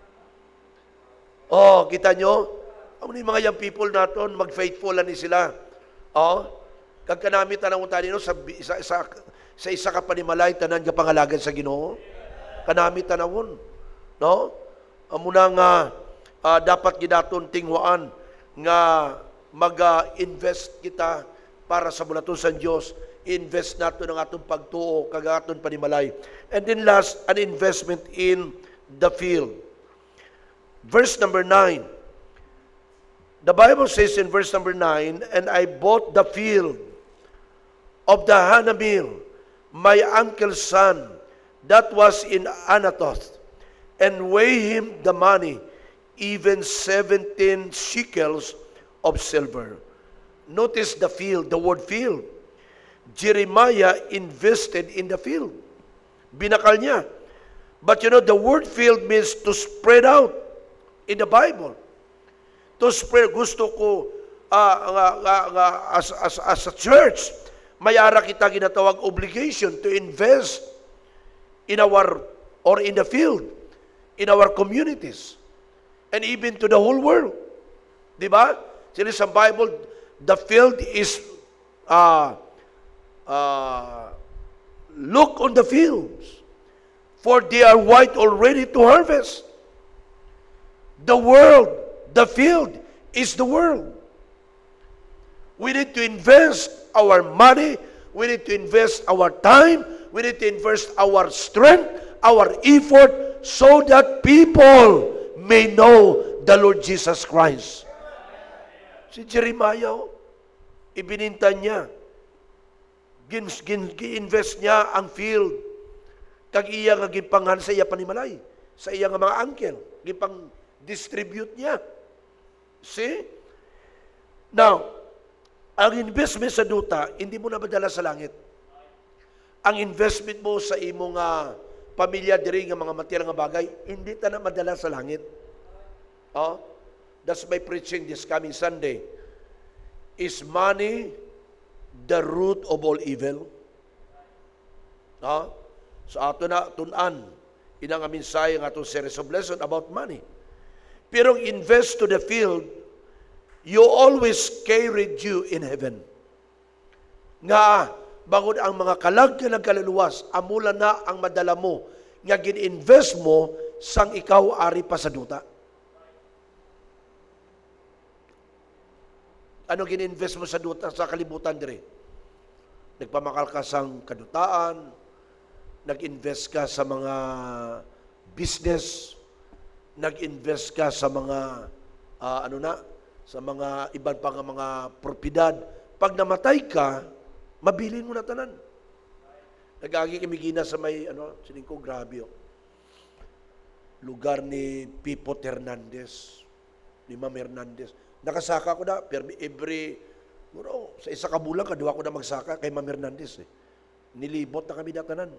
Oh, kita nyo, ang mga young people naton, mag-faithful ni sila. Oh, kagkanami tanong tayo no, sa, sa, sa, sa isa ka panimalay, tanan ka pangalagad sa Ginoo. Kanami tanawon, no? Amuna nga uh, dapat gidaton tingwaan nga mag-invest kita para sa bulaton sa Dios, invest nato ng atong pagtuo kag aton panimalay. And then last, an investment in the field. Verse number nine. The Bible says in verse number nine, and I bought the field of the Hanamel, my uncle's son, that was in Anathoth, and weigh him the money, even seventeen shekels of silver. Notice the field, the word field. Jeremiah invested in the field. Binakal niya. But you know, the word field means to spread out in the Bible. To spread, gusto ko, uh, uh, uh, uh, as, as, as a church, mayara kita ginatawag obligation to invest in our, or in the field, in our communities, and even to the whole world. Diba? Sila sa Bible, the field is, uh, uh, look on the fields, for they are white already to harvest. The world, the field, is the world. We need to invest our money, we need to invest our time, we need to invest our strength, our effort, so that people may know the Lord Jesus Christ. Si Jeremiah, oh, ibininta niya, gi-invest niya ang field, kag iya nga gipanghan sa iya panimalay, sa iya nga mga uncle, gipang distribute niya. See? Now, ang investment sa duta, hindi mo na madala sa langit. Ang investment mo sa imong uh, pamilya diri nga mga material nga bagay, hindi ta na madala sa langit. Oh, that's my preaching this coming Sunday. Is money the root of all evil? Oh, so ato na tun-an inang amin sayang atong series of lesson about money. Pero invest to the field, you always carried you in heaven. Nga, bangod ang mga kalag ka nagkaluluwas, amula na ang madala mo, nga gin-invest mo, sang ikaw ari pa sa duta. Ano gin-invest mo sa duta, sa kalibutan dire? Nagpamakal ka sang kadutaan, nag-invest ka sa mga business, nag-invest ka sa mga, uh, ano na, sa mga iban pa nga mga propiedad. Pag namatay ka, mabilin mo na tanan. Nag-agi kimigina sa may, ano, sining ko, grabe, oh. Lugar ni Pipot Hernandez, ni Ma'am Hernandez. Nakasaka ko na, pero every, bro, sa isa kabulang, kadua ko na magsaka kay Ma'am Hernandez. Eh. Nilibot na kami na tanan.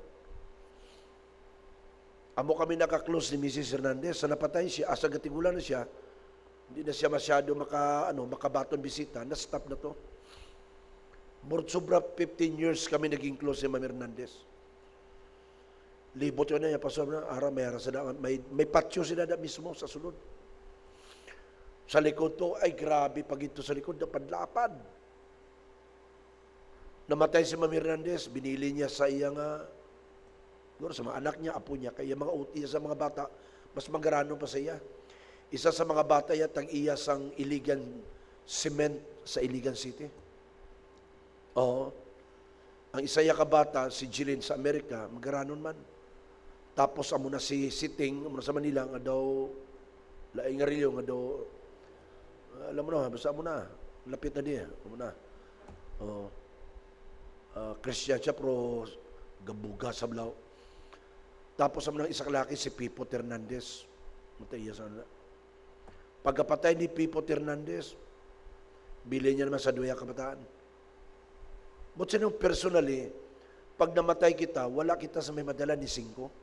Amo kami naka-close ni Missus Hernandez. Sa napatay siya, asa gatigulan na siya, hindi na siya masyado maka, ano, makabaton bisita, na-stop na to. More sobra fifteen years kami naging close ni Ma'am Hernandez. Libot yun na, pastor na, ara may ara sa daan. May, may patio sila na mismo sa sunod. Sa likod to, ay grabe, pag ito sa likod, napad-lapad. Namatay si Ma'am Hernandez, binili niya sa iya nga, sa mga anak niya, apo niya, kaya mga uti sa mga bata, mas magarano pa sa iya. Isa sa mga bata yan, tang iya sang Iligan Cement sa Iligan City. Oo. Ang isa ya kabata, si Jilin sa Amerika, magaranon man. Tapos amo na si Siting, amo na sa Manila, nga daw, laing nga rilyo, nga daw, alam mo na, basta mo na, lapit na niya, amo na. Oo. Uh, Christian siya, pero gabuga sa blaw. Tapos amo na isa kalaki, si Pipo Hernandez. Matay iya sa na. Pagkapatay ni Pipo Hernandez, bili niya naman sa duya kabataan. But sinong personally, pag namatay kita, wala kita sa may madala ni Singko.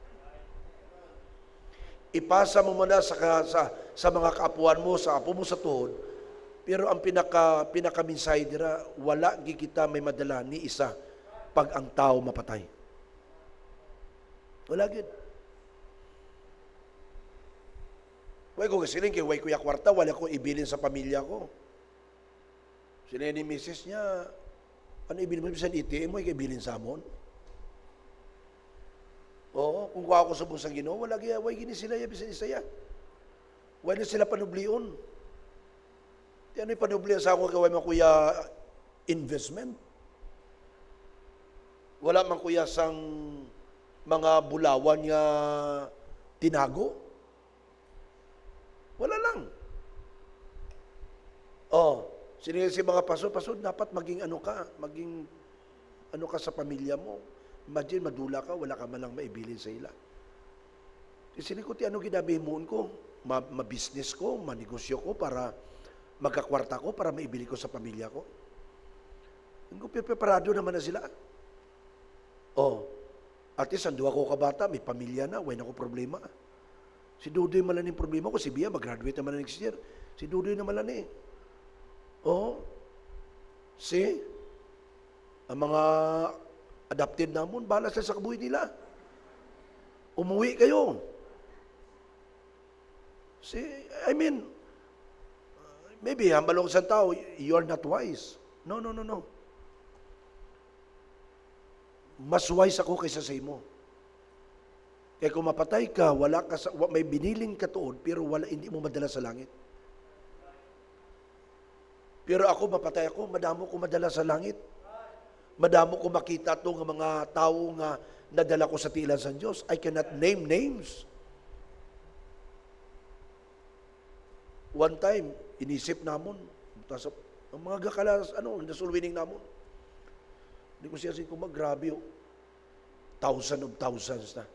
Ipasa mo muna sa, sa, sa mga kaapuan mo, sa apo mo sa tuhod, pero ang pinaka, pinaka-minsay dira, wala gi kita may madala ni isa pag ang tao mapatay. Wala gid. Way ko kasiling kay way kuya kwarta, wala ko ibilin sa pamilya ko. Sila ni misis niya, ano ibilin mo sa I T M mo, ibilin sa amon? Oo, kung kuha ko sa busang Ginoo, wala kaya, way gini sila, bisan isaya. Way na sila panublion. Di ano yung panublion sa ako, kaway man kuya investment? Wala man kuya sang mga bulawan nga tinago? Wala lang. Oh, sinigil si mga paso, paso, dapat maging ano ka, maging ano ka sa pamilya mo. Imagine, madula ka, wala ka man lang maibilin sa ila. Isini ko, ti ano ginabihin ko? Ma- ma-business ko, manegosyo ko para magkakwarta ko, para maibili ko sa pamilya ko. Hindi ko preparado naman na sila. Oh, at least, ang duwa ko kabata, may pamilya na, wala ako problema. Si Dudoy malan yung problema ko, si Bia, mag-graduate naman na next year. Si Dudoy na malan eh. Oh, see? Ang mga adopted namon, bahala sila sa kabuhi nila. Umuwi kayo. See, I mean, maybe, hambalong sa tao, you're not wise. No, no, no, no. Mas wise ako kaysa sa imo. Kaya kung mapatay ka, wala ka sa, may biniling katuod, pero wala, hindi mo madala sa langit. Pero ako, mapatay ako, madamo ko madala sa langit. Madamo ko makita ito ng mga tao nga nadala ko sa tilan sa Diyos. I cannot name names. One time, inisip namon, ang mga gakalas, ano, nasulwining namon. Hindi ko siya siya kumag, grabe oh. Thousand of thousands na.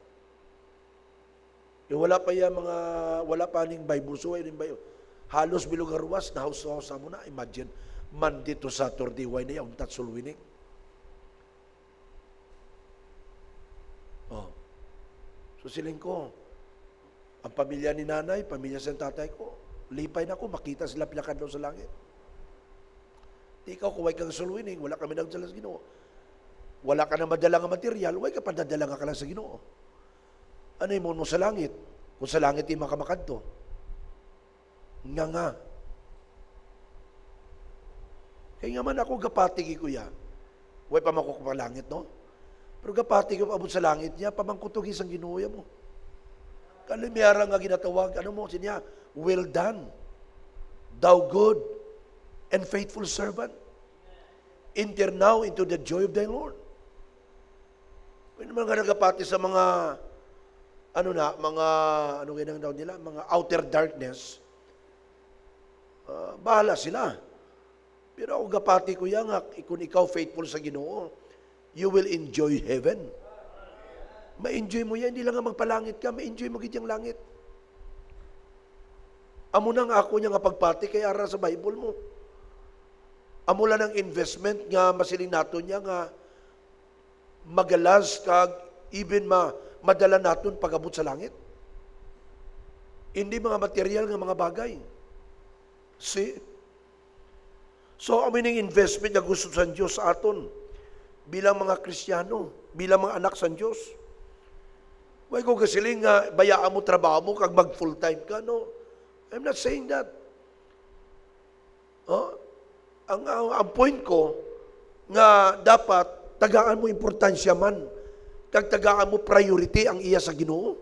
E wala pa yan mga, wala pa ning Bible, so ayun ba yun? Halos bilugaruwas, na house-house mo na, imagine, Monday to Saturday, why na yung tatsulwining? Oh. So siling ko, ang pamilya ni nanay, pamilya sa tatay ko, lipay na ko, makita sila pinakadlaw sa langit. Di ikaw, kung way kang sulwining, wala kami nagdala sa Ginoo. Wala ka na madala nga material, way ka pa nadala nga ka lang sa Ginoo. Ano yung mo sa langit? Kung sa langit yung makamakadto. Nga nga. Kaya nga man ako gapatigi ko ya. Way pa makukuha langit, no? Pero gapatigi ko abot sa langit niya, pamangkutugis ang ginuya mo. Kalimiyara nga ginatawag, ano mo, siya, well done, thou good and faithful servant. Enter now into the joy of thy Lord. Pwede naman nga nagapati sa mga, ano na, mga, ano ganang daw nila, mga outer darkness, uh, bahala sila. Pero ako gapati ko yan, kung ikaw faithful sa Ginoo, you will enjoy heaven. Ma-enjoy mo yan, hindi lang nga magpalangit ka, ma-enjoy mo gid yung langit. Amo na nga ako niya nga pagpati, kaya ara sa Bible mo. Amo lang ng investment nga masiling nato niya nga magalas kag even ma madala naton pag-abot sa langit. Hindi mga material nga mga bagay. See? So, amin ng investment na gusto sa Diyos sa aton bilang mga Kristiyano, bilang mga anak sa Diyos. Way ko kasiling nga bayaan mo trabaho mo kag mag full time ka, no? I'm not saying that. Oh? Ang, ang, ang point ko nga dapat tagaan mo importansya man kag tagaan mo priority ang iya sa Ginoo.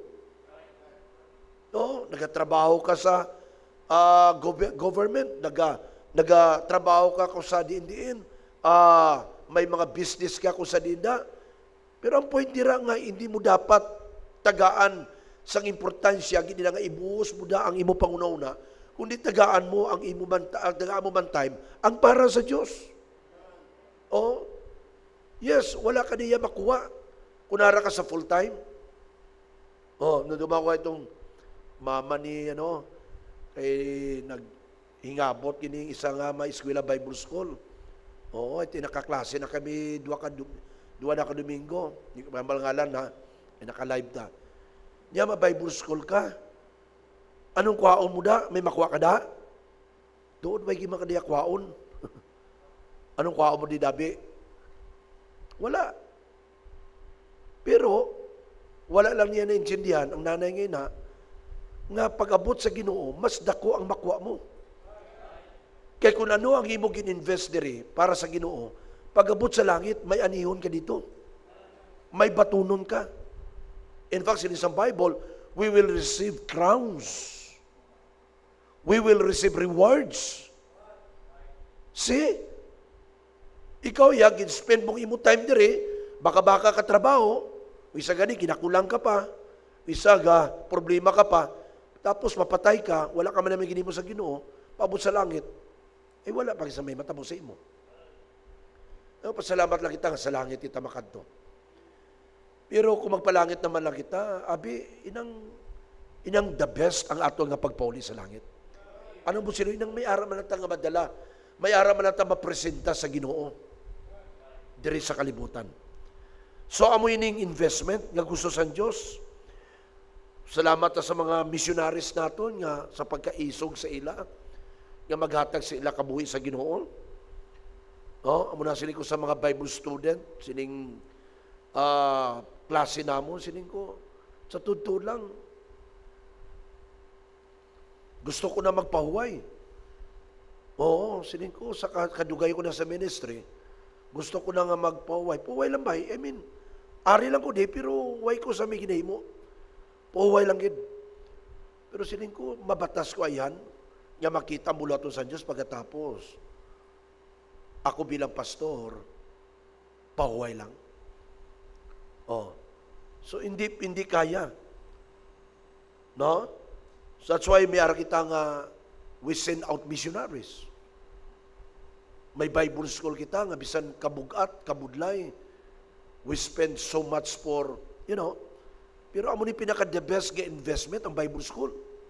No, nagatrabaho ka sa uh, gov- government, naga nagatrabaho ka kung sa diin-diin, uh, may mga business ka kung sa diinda. Pero ang point dira nga hindi mo dapat tagaan sang importansya gid nga ibuhos mo da ang imo pangunauna, kundi tagaan mo ang imo man tagaan mo man time ang para sa Dios. Oh. Yes, wala ka niya makuha. Kunara ka sa full time. Oh, naduma ko itong mama ni ano kay naghingabot kini isa nga ma-eskwela Bible School. Oo, iti nakaklase na kami duwa ka duwa na ka Domingo. Di ko ngalan ha. Ay naka-live ta. Niya ma Bible School ka. Anong kwaon mo da? May makuha ka da? Doon may gima ka diya kwaon. Anong kwaon mo di dabi? Wala. Pero wala lang niya naintindihan ang nanay ngayon na nga pag-abot sa Ginoo, mas dako ang makuha mo. Kaya kung ano ang imo gin-invest diri para sa Ginoo, pag-abot sa langit, may anihon ka dito. May batunon ka. In fact, in isang Bible, we will receive crowns. We will receive rewards. See? Ikaw, ya, gin-spend mong imo time diri, baka-baka ka trabaho, isa gani, kinakulang ka pa, isa ga, problema ka pa, tapos mapatay ka, wala ka man naman ginimo sa Ginoo, paabot sa langit, eh wala pa sa may matabo sa imo. Eh, pasalamat lang kita nga sa langit kita makadto. Pero kung magpalangit naman lang kita, abi, inang, inang the best ang ato nga pagpauli sa langit. Anong mo sino, inang may ara man natin nga madala, may ara man natin mapresenta sa Ginoo, diri sa kalibutan. So, amo ining investment nga gusto sa Diyos. Salamat sa mga missionaries naton nga sa pagkaisog sa ila, nga maghatag sa ila kabuhi sa Ginoo. Oh, amo na sining ko sa mga Bible student, sining uh, klase namon, sining ko, sa tudto lang, gusto ko na magpahuway. Oo, sining ko, sa kadugay ko na sa ministry, gusto ko na nga magpahuway. Pahuway lang ba? I mean, ari lang ko di, pero huway ko sa may ginay mo. Pahuway lang gid. Pero sining ko, mabatas ko ayan, nga makita mula to sa Diyos pagkatapos. Ako bilang pastor, pahuway lang. Oh. So, hindi, hindi kaya. No? So, that's why may ara kita nga, we send out missionaries. May Bible school kita nga bisan kabugat, kabudlay. We spend so much for, you know, pero amo ni pinaka the best nga investment ang Bible school.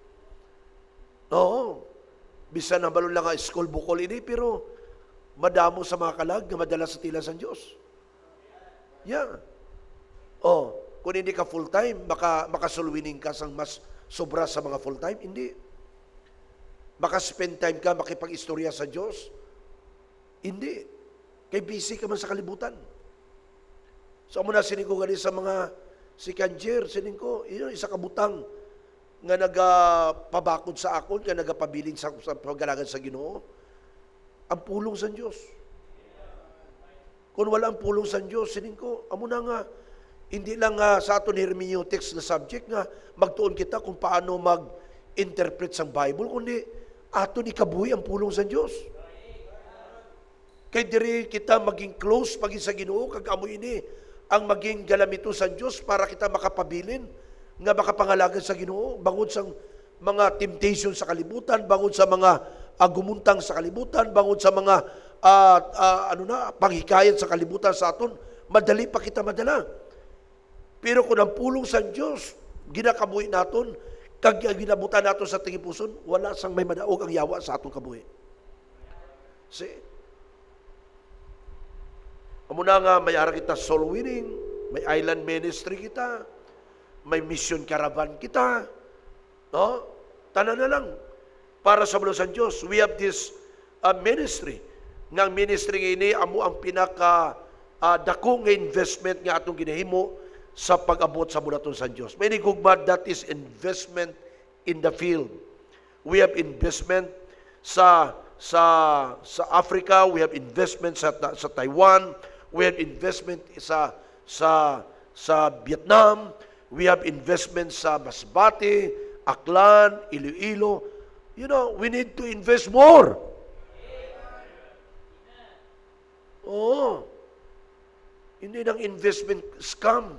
Oo. Bisan na balon lang nga school bukol ini, pero madamo sa mga kalag nga madala sa tila sa Diyos. Yeah. Oh, kung hindi ka full time, maka makasulwining ka sang mas sobra sa mga full time, hindi. Maka-spend time ka makipag-istorya sa Diyos? Hindi. Kay busy ka man sa kalibutan. So, amo na sining ko gali sa mga si Kanjer, sining ko, yun, isa kabutang nga nagapabakod sa akon, nga nagapabilin sa, sa pagalagan sa Ginoo. Ang pulong sa Diyos. Kung wala ang pulong sa Diyos, sining ko, amo na nga, hindi lang nga sa aton hermeneutics na subject nga, magtuon kita kung paano mag-interpret sa Bible, kundi aton ikabuhi ang pulong sa Diyos. Kay diri kita maging close maging sa Ginoo kag amo ini ang maging galamito sa Diyos para kita makapabilin nga makapangalagan sa Ginoo bangod sa mga temptation sa kalibutan, bangod sa mga uh, gumuntang sa kalibutan, bangod sa mga uh, uh, ano na panghikayan sa kalibutan sa aton, madali pa kita madala. Pero kung ang pulong sa Diyos ginakabuhi naton kag ginabutan nato sa tingin puson, wala sang may madaog ang yawa sa atong kabuhi. See? Amo na nga, may ara kita soul winning, may island ministry kita, may mission caravan kita, no? Tanan na lang. Para sa bulo sa Diyos, we have this uh, ministry. Nga ministry nga ini, amo ang pinaka uh, dako nga investment nga atong ginahimo sa pag-abot sa bunaton sa Dios. May nigugmad, that is investment in the field. We have investment sa sa sa Africa, we have investment sa sa Taiwan, we have investment sa sa sa Vietnam, we have investment sa Masbate, Aklan, Iloilo. You know, we need to invest more. Oo. Hindi ng investment scam.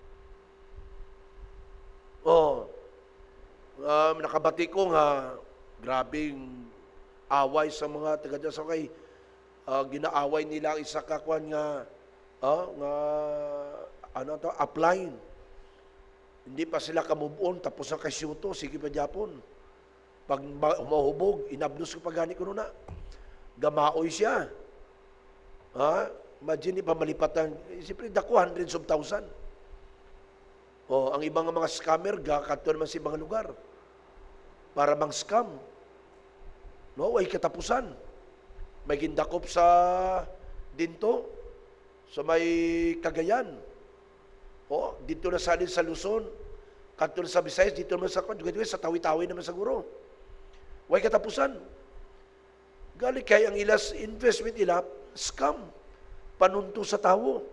Oh. Um, nakabati ko nga, grabing away sa mga taga dyan. So kay, uh, ginaaway nila ang isa kakwan nga, uh, nga, ano to, upline. Hindi pa sila kamubon, tapos ang kasyuto, sige pa Japon. Pag umahubog, inabnos ko pagani ko na. Gamaoy siya. Ha? Imagine, pa malipatan, siyempre, dako, hundreds of thousand. O, ang ibang mga scammer, gakato naman sa ibang lugar. Para mang scam. No, ay katapusan. May gindakop sa dinto, sa may Cagayan. O, dito na sa sa Luzon, kanto na sa Visayas, dito naman sa, sa Tawi-Tawi naman sa Guro. Way katapusan. Gali kay ang ilas investment nila, scam. Panunto sa tao.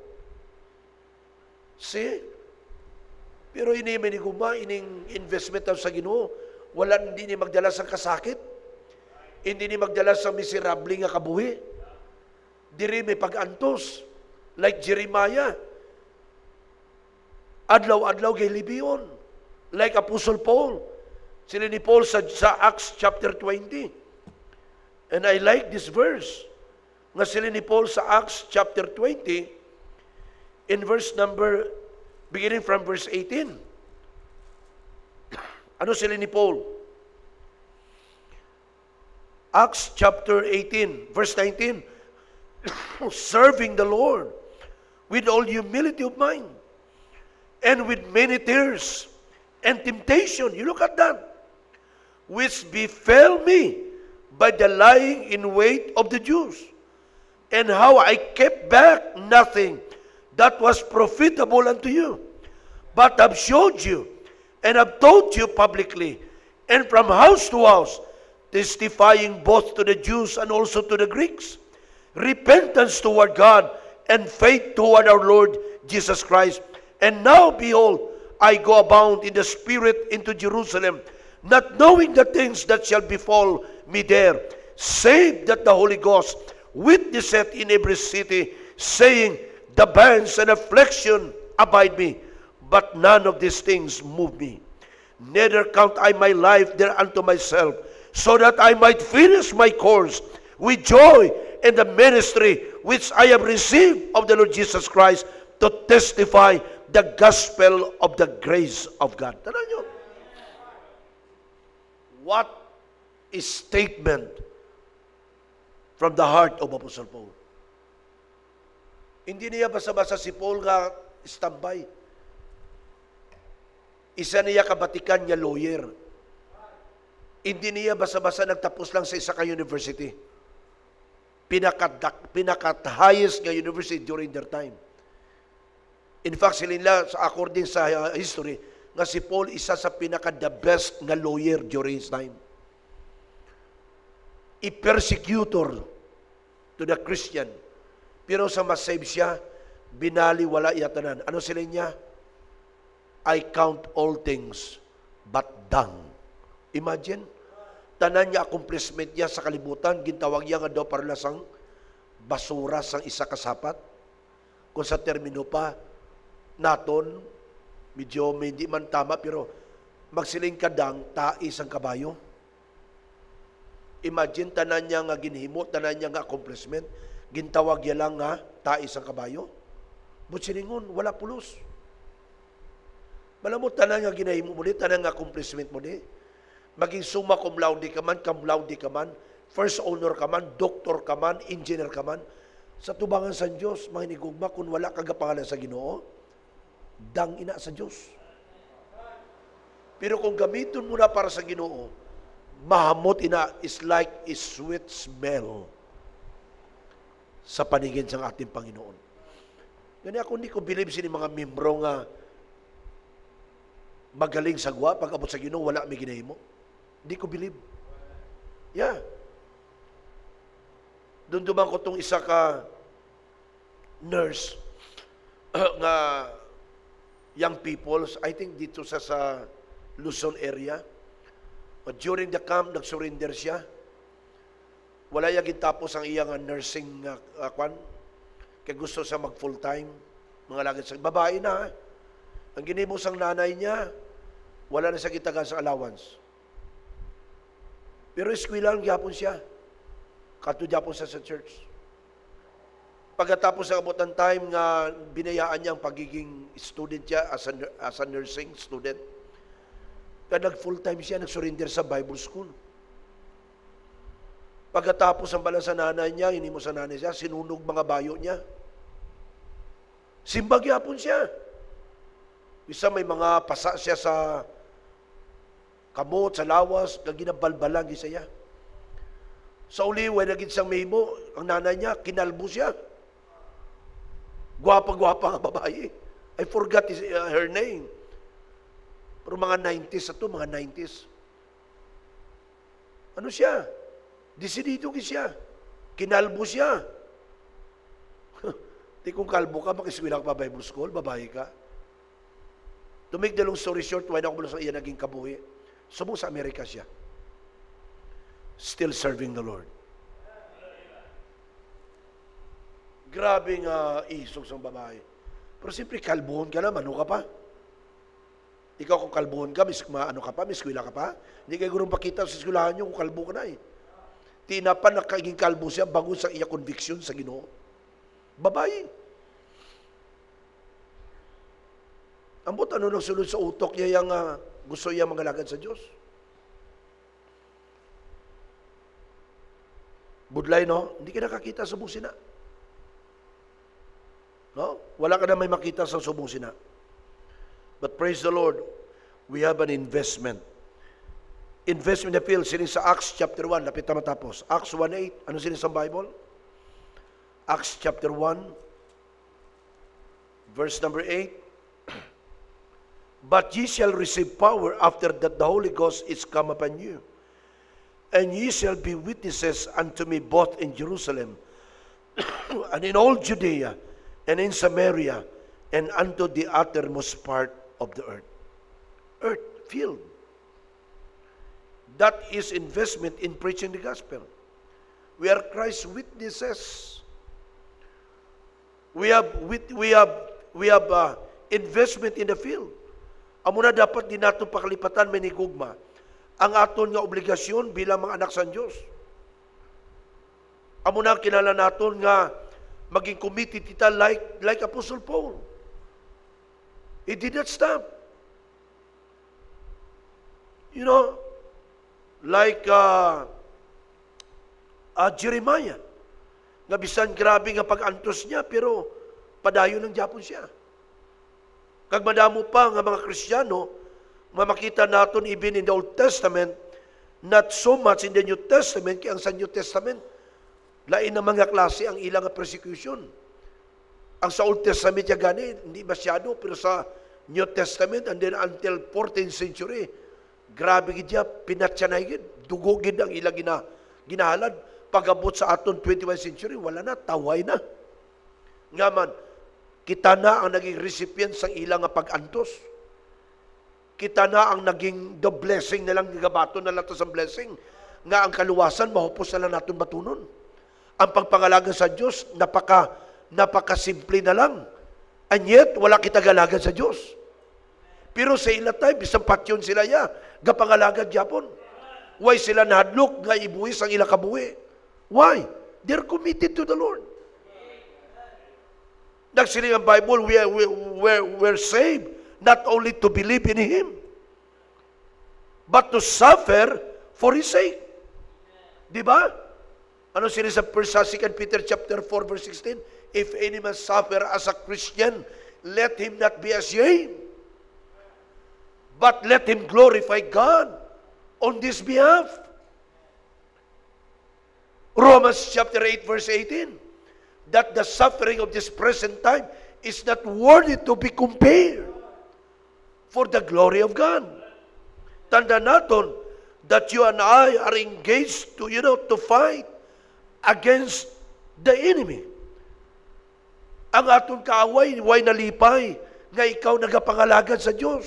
See? Pero ini may niguma, ining investment sa Ginoo, wala hindi ni magdala sa kasakit. Hindi ni magdala sa miserable nga kabuhi. Diri may pag-antos. Like Jeremiah. Adlaw-adlaw kay Libion. Like Apostle Paul. Sila ni Paul sa, sa Acts chapter twenty. And I like this verse. Nga sila ni Paul sa Acts chapter twenty, in verse number, beginning from verse eighteen. Ano sila ni Paul? Acts chapter eighteen, verse nineteen. Serving the Lord with all humility of mind and with many tears and temptation. You look at that. Which befell me by the lying in wait of the Jews, and how I kept back nothing that was profitable unto you, but have showed you, and have told you publicly, and from house to house, testifying both to the Jews and also to the Greeks, repentance toward God, and faith toward our Lord Jesus Christ. And now, behold, I go abound in the Spirit into Jerusalem, not knowing the things that shall befall me there, save that the Holy Ghost witnesseth in every city, saying, the bands and affliction abide me, but none of these things move me. Neither count I my life there unto myself, so that I might finish my course with joy in the ministry which I have received of the Lord Jesus Christ, to testify the gospel of the grace of God. Tandaan nyo? What is statement from the heart of Apostle Paul? Hindi niya basa-basa si Paul nga standby. Isa niya kabatikan niya lawyer. Hindi niya basa-basa nagtapos lang sa isa ka university. Pinakat, pinakat highest nga university during their time. In fact, sila nila, according sa uh, history, nga si Paul isa sa pinaka the best nga lawyer during his time. I-persecutor to the Christian. Pero sa masave siya, binali wala iyatanan. Ano sila niya? I count all things but dung. Imagine, tanan niya accomplishment niya sa kalibutan, gintawag niya nga daw para lasang basura sang isa kasapat. Kung sa termino pa, naton, medyo hindi man tama, pero magsiling kadang, tais ang kabayo. Imagine, tanan niya nga ginhimo, tanan niya nga accomplishment, gintawag niya lang nga, tais ang kabayo. But siningon, wala pulos. Malamot, tanan nga ginahimo mo di, tanan nga accomplishment mo di. Maging summa cum laude ka man, cum laude ka man, first honor ka man, doctor ka man, engineer ka man, sa tubangan sa Diyos, mga hinigugma, kung wala kagapangalan sa Ginoo, dang ina sa Diyos. Pero kung gamitin mo na para sa Ginoo, mahamot ina is like a sweet smell sa paningin sa ating Panginoon. Gani ako hindi ko believe sini mga membro nga magaling sa gwa, pag abot sa Ginoo wala may ginahimo. Hindi ko believe. Yeah. Doon duman ko tong isa ka nurse nga young people, I think dito sa sa Luzon area. But during the camp, nag-surrender siya. Wala yung gitapos ang iyang nursing uh, uh, kwan. Kaya gusto siya mag full time. Mga lagit sa babae na. Ang ginimos ang nanay niya, wala na siya gitagan sa allowance. Pero eskwilan gyapon siya. Kadto gyapon siya sa church. Pagkatapos sa abot ng time nga binayaan niya ang pagiging student niya as a, as a nursing student. Kaya nag full time siya, nag-surrender sa Bible school. Pagkatapos ang bala sa nanay niya, hinimo sa nanay siya, sinunog mga bayo niya. Simbag yapon siya. Isa may mga pasa siya sa kamot, sa lawas, na ginabalbalang isa siya. Sa uli, when naging siyang mahimo, ang nanay niya, kinalbo siya. Gwapa-gwapa nga babae. I forgot his, uh, her name. Pero mga nineties na to, mga nineties. Ano siya? Desidido ki siya. Kinalbo siya. Di kung kalbo ka, makiswila ka pa Bible school, babae ka. To make the long story short, why na ako mula sa iya naging kabuhi. Sumo sa Amerika siya. Still serving the Lord. Grabe nga isog sa babae. Pero siyempre, kalbuhon ka naman, ano ka pa? Ikaw kung kalbuhon ka, mis, ano ka pa, miskwila ka pa? Hindi kayo gurong pakita sa eskwelahan nyo kung kalbo ka na eh. Tinapan na kaging kalbo siya bago sa iya conviction sa Ginoo. Babae. Ambot ano nang sunod sa utok niya yung uh, gusto niya mangalagad sa Diyos. Budlay, no? Hindi ka nakakita sa subong sina. No? Wala ka na may makita sa subong sina. But praise the Lord, we have an investment. Investment in the field, sining sa Acts chapter one, lapit na matapos. Acts one eight, ano sining sa Bible? Acts chapter one, verse number eight. But ye shall receive power after that the Holy Ghost is come upon you. And ye shall be witnesses unto me both in Jerusalem and in all Judea and in Samaria and unto the uttermost part of the earth. Earth, field. That is investment in preaching the gospel. We are Christ's witnesses. We have we have we have uh, investment in the field. Amo na dapat din nato pakalipatan manigugma ang aton nga obligasyon bilang mga anak sa Dios. Amo na kinala naton nga maging committed kita like like Apostle Paul. He did not stop. You know, like uh, uh, Jeremiah, nga bisan grabe nga pag-antos niya, pero padayon ng Japon siya. Kag madamo pa nga mga Kristiyano, nga makita naton even in the Old Testament, not so much in the New Testament, kaya ang sa New Testament, lain na mga klase ang ilang persecution. Ang sa Old Testament ya gani, hindi masyado, pero sa New Testament, and then until fourteenth century, grabe gid ya, pinatsanay gid, dugo gid ang ilang gina, ginahalad. Pag-abot sa aton twenty-first century, wala na, taway na. Nga man, kita na ang naging recipient sa ilang pag-antos. Kita na ang naging the blessing nilang gabaton na lato sa blessing. Nga ang kaluwasan, mahupos na lang natin batunon. Ang pagpangalaga sa Diyos, napaka, napaka-simple na lang. And yet, wala kita galagan sa Diyos. Pero sa ila time, isang patyon sila ya, gapangalaga Japon. Why sila nahadlok, nga ibuwis ang ila kabuhi? Why? They're committed to the Lord. Nagsiling ang Bible, we are, we, we're, we're saved not only to believe in Him, but to suffer for His sake. Diba? Ano sila sa First Second Peter chapter four verse sixteen? If any man suffer as a Christian, let him not be ashamed, but let him glorify God on this behalf. Romans chapter eight verse eighteen, that the suffering of this present time is not worthy to be compared for the glory of God. Tanda naton that you and I are engaged to, you know, to fight against the enemy. Ang aton kaaway, way nalipay, nga ikaw nagapangalagad sa Diyos.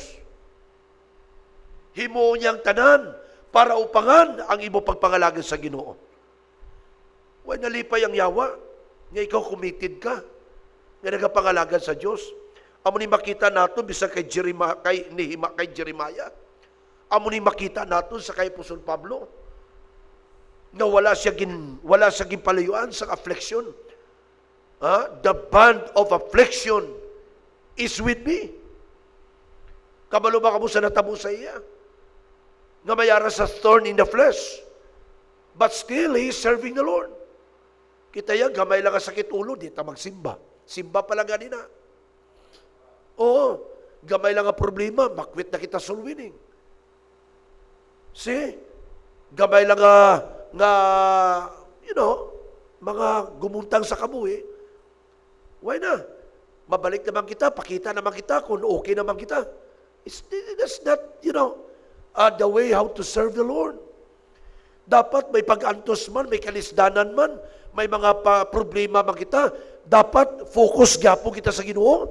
Himo niyang tanan para upangan ang imo pagpangalagad sa Ginoo. Way nalipay ang yawa, nga ikaw committed ka, nga nagapangalagad sa Diyos. Amo ni makita nato bisa kay Jeremiah, kay Nehemiah, kay Jeremiah. Amo ni makita nato sa kay Apostol Pablo, nga wala siya gin, wala siya ginpalayuan sa affliction. Ah, the band of affliction is with me. Kabalo ba kamo sa natabo sa iya? Nga mayara sa thorn in the flesh. But still, he is serving the Lord. Kita yan, gamay lang ang sakit ulo, di ta magsimba. Simba pa lang ganina. Oo, gamay lang ang problema, makwit na kita soul winning. See? Gamay lang nga, nga, you know, mga gumuntang sa kabuhi. Why na? Mabalik naman kita, pakita naman kita kung okay naman kita. It's, that's not, you know, uh, the way how to serve the Lord. Dapat may pag-antos man, may kalisdanan man, may mga pa problema man kita, dapat focus gapo kita sa Ginoo.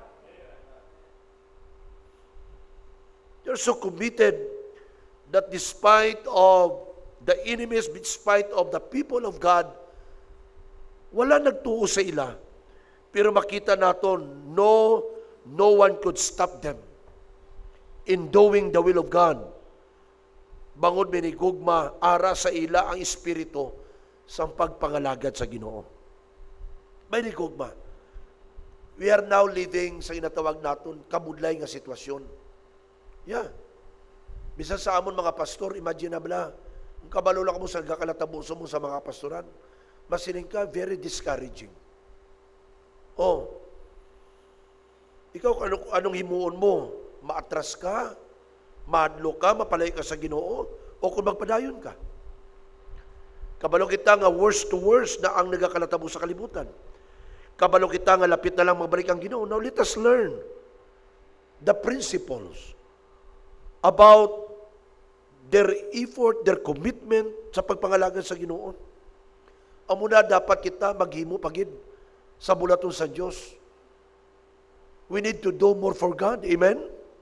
You're so committed that despite of the enemies, despite of the people of God, wala nagtuo sa ila. Pero makita naton, no, no one could stop them in doing the will of God. Bangod minigugma, ara sa ila ang espiritu sa pagpangalagad sa Ginoo. May nigugma. We are now living sa inatawag naton kabudlay nga sitwasyon. Yeah. Bisa sa amon mga pastor, imagine na bala, kung kabalo lang mo sa kakalatabuso mo sa mga pastoran, masiling ka, very discouraging. Oh, ikaw anong, anong himuon mo? Maatras ka? Madlo ka? Mapalay ka sa Ginoo? O kung magpadayon ka? Kabalo kita nga worst to worst na ang nagakalatabo sa kalibutan. Kabalo kita nga lapit na lang magbalik ang Ginoo. Now let us learn the principles about their effort, their commitment sa pagpangalagan sa Ginoo. Amuna dapat kita maghimo pagid sa bulaton sa Diyos. We need to do more for God. Amen?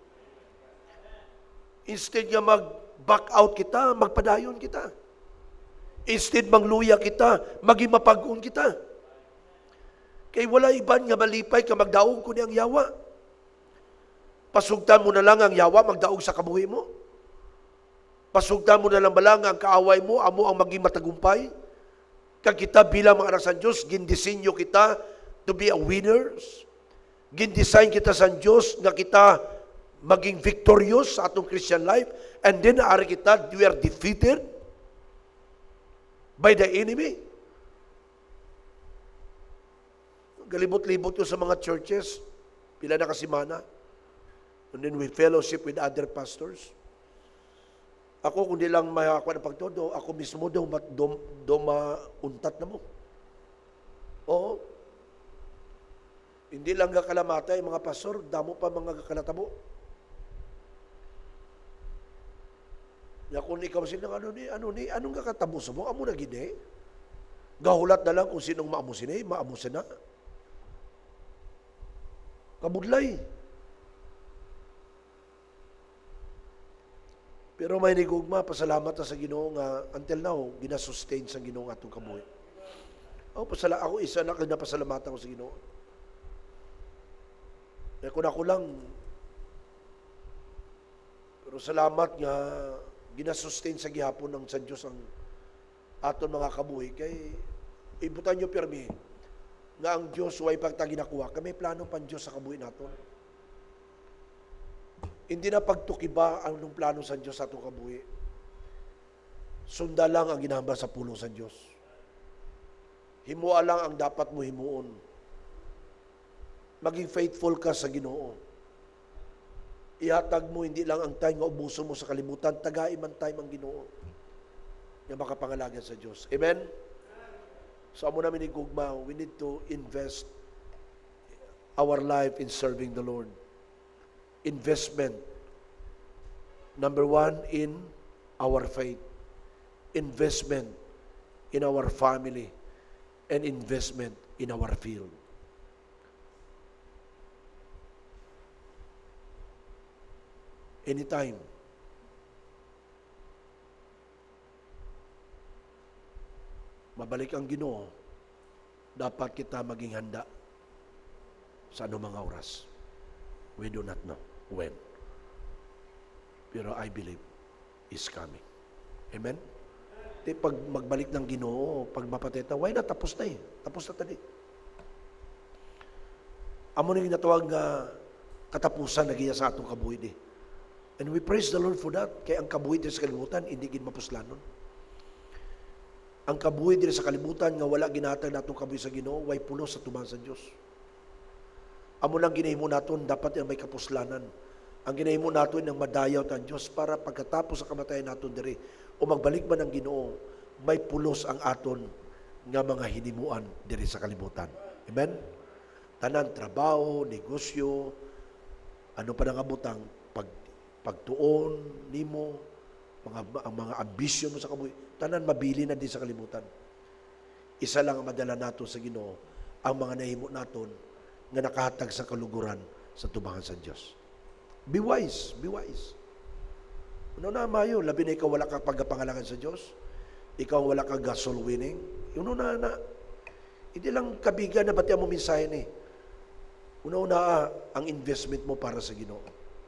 Instead nga mag-back out kita, magpadayon kita. Instead mangluya kita, maging mapag-un kita. Kay wala iban nga malipay ka magdaog ko niyang yawa. Pasugtan mo na lang ang yawa, magdaog sa kabuhi mo. Pasugtan mo na lang balang ang kaaway mo, amo ang maging matagumpay. Kag kita bilang mga anak sa Diyos, gindisenyo kita to be a winners. Gindesign kita sa Diyos nga kita maging victorious sa atong Christian life. And then, naari kita, we are defeated by the enemy. Galibot-libot ko sa mga churches, pila na kasimana. And then we fellowship with other pastors. Ako, kung di lang mahakuha ng pagtodo, ako mismo daw dum, dum, untat na mo. Oo. Hindi lang gakalamatay, mga pastor, damo pa mga gakalatabo. Ya, kung ikaw sila, ano ni, ano ni, anong kakatabo sa mo? Amo na gini. Gahulat na lang kung sinong maamusin eh, maamusin na. Kabudlay. Pero may nigugma, pasalamat na sa Ginoo nga until now, ginasustain sa Ginoo nga itong kabuhi. Ako, pasala, ako isa na kinapasalamatan ko sa Ginoo. Eh, kung ako lang, pero salamat nga ginasustain sa gihapon ng San Diyos ang aton mga kabuhi. Kay, ibutan nyo pirmi, nga ang Diyos way pagtaginakuha. Kami plano pan Diyos sa kabuhi naton. Hindi na pagtukiba ang nung plano sa Diyos sa itong kabuhi. Sunda lang ang ginahambal sa pulong sa Diyos. Himua lang ang dapat mo himuon. Maging faithful ka sa Ginoo. Ihatag mo hindi lang ang time nga ubuso mo sa kalibutan, tagay man time ang Ginoo nga makapangalagan sa Diyos. Amen? So amo namin igugma, we need to invest our life in serving the Lord. investment. Number one, in our faith. Investment in our family. And investment in our field. Anytime. Mabalik ang Ginoo, dapat kita maging handa sa anumang oras. We do not know when. Pero I believe is coming. Amen? Di pag magbalik ng Ginoo, pag mapateta, why na? Tapos na eh. Tapos na tadi. Amo na yung natawag nga katapusan na giya sa atong kabuhid eh. And we praise the Lord for that. Kaya ang kabuhid sa kalibutan, hindi gin mapuslanon. Ang kabuhid sa kalibutan nga wala ginatag natong kabuhid sa Ginoo, way pulos sa tumang sa Dios. Amo lang ginahimo naton dapat ang may kapuslanan. Ang ginahimo naton ang madayaw ang Dios para pagkatapos sa kamatayan naton diri o magbalik man ang Ginoo, may pulos ang aton nga mga hinimuan diri sa kalibutan. Amen. Tanan trabaho, negosyo, ano pa nang abutang pag pagtuon nimo, mga ang mga ambisyon mo sa kabuhi, tanan mabili na din sa kalibutan. Isa lang ang madala nato sa Ginoo, ang mga nahimo naton nga nakahatag sa kaluguran sa tubangan sa Dios. Be wise, be wise. Ano na mayo, labi na ikaw wala ka pagkapangalangan sa Dios, ikaw wala ka soul winning, yun na na, hindi lang kabigan na bati mo mensahe ni. Una-una ang investment mo para sa Ginoo.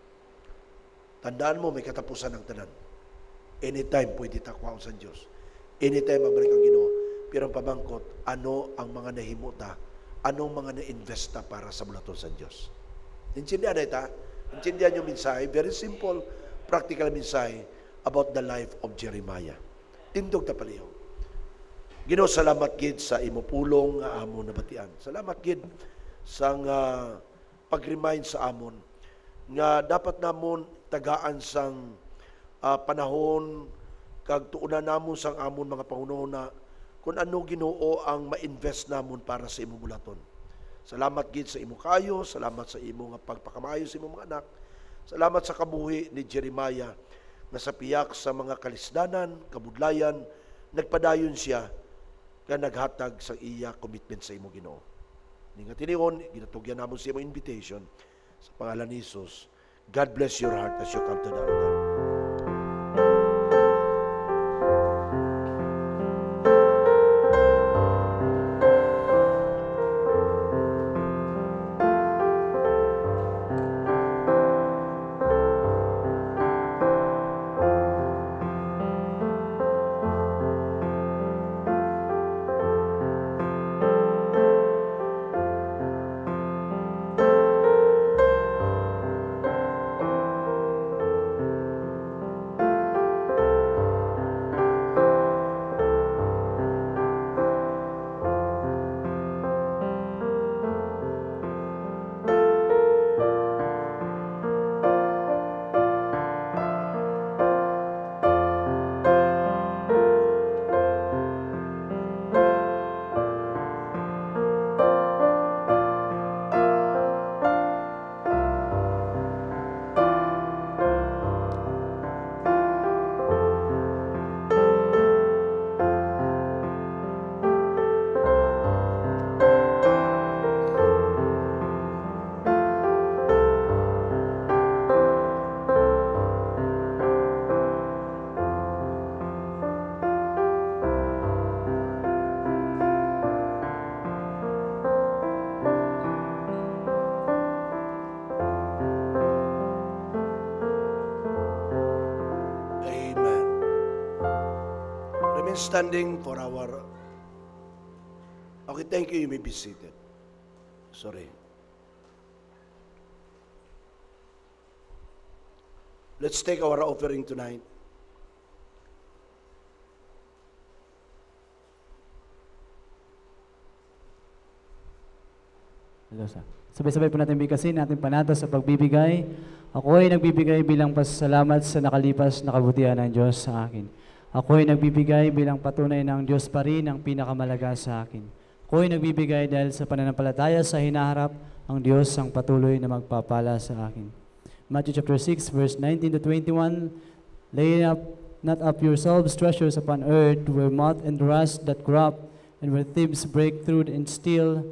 Tandaan mo, may katapusan ng tanan. Anytime pwede takwaon sa Diyos. Anytime mabalik ang Ginoo. Pero ang pamangkot, ano ang mga nahimuta? Anong mga na-investa para sa bulaton sa Diyos? Intindihan na ita? Intindihan yung mensahe. Very simple, practical mensahe about the life of Jeremiah. Tindog ta paliho. Ginoo, salamat gid sa imupulong nga amon nabatian. Salamat gid sa uh, pag-remind sa amon nga dapat namon tagaan sang uh, panahon kag tuunan namon sang amon mga pangunaon na kung ano Ginoo ang ma-invest namon para sa imong bulaton. Salamat gid sa imo kayo, salamat sa imo nga pagpakamayo sa imong mga anak. Salamat sa kabuhi ni Jeremiah nga sa piyak sa mga kalisdanan, kabudlayan, nagpadayon siya nga naghatag sa iya commitment sa imo Ginoo. Ning tinigon, ginatugyan namon sa imo invitation sa pangalan ni Jesus. God bless your heart as you come to the altar. Standing for our... Okay, thank you. You may be seated. Sorry. Let's take our offering tonight. Hello, sir. Sabay-sabay po natin bigkasin, natin panata sa pagbibigay. Ako ay nagbibigay bilang pasasalamat sa nakalipas na kabutihan ng Diyos sa akin. Ako ay nagbibigay bilang patunay ng Diyos pa rin ang pinakamalaga sa akin. Ako ay nagbibigay dahil sa pananampalataya sa hinaharap ang Diyos ang patuloy na magpapala sa akin. Matthew chapter six, verse nineteen to twenty-one, lay up not up yourselves treasures upon earth, where moth and rust that corrupt, and where thieves break through and steal.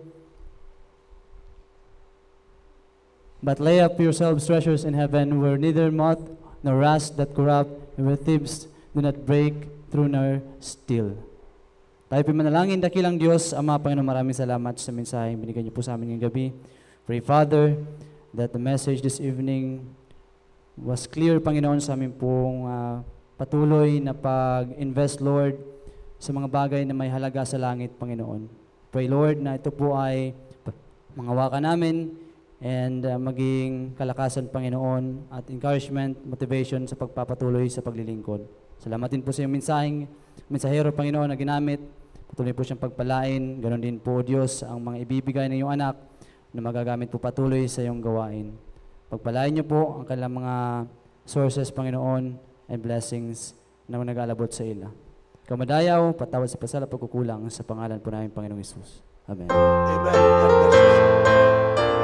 But lay up yourselves treasures in heaven, where neither moth nor rust that corrupt, and where thieves do not break through nor steal. Tayo pimanalangin, dakilang Diyos, Ama, Panginoon, maraming salamat sa mensaheng binigyan niyo po sa amin ngayong gabi. Pray, Father, that the message this evening was clear, Panginoon, sa amin pong uh, patuloy na pag-invest, Lord, sa mga bagay na may halaga sa langit, Panginoon. Pray, Lord, na ito po ay mangawakan namin and uh, maging kalakasan, Panginoon, at encouragement, motivation sa pagpapatuloy sa paglilingkod. Salamat din po sa iyong mensaheng, mensahero, Panginoon, na ginamit. Patuloy po siyang pagpalain. Ganon din po, Diyos, ang mga ibibigay ng iyong anak na magagamit po patuloy sa iyong gawain. Pagpalain niyo po ang kanilang mga sources, Panginoon, and blessings na nag-aalabot sa ila. Kamadayaw, patawad sa pasala pagkukulang sa pangalan po namin, Panginoong Hesus. Amen. Amen. God bless you.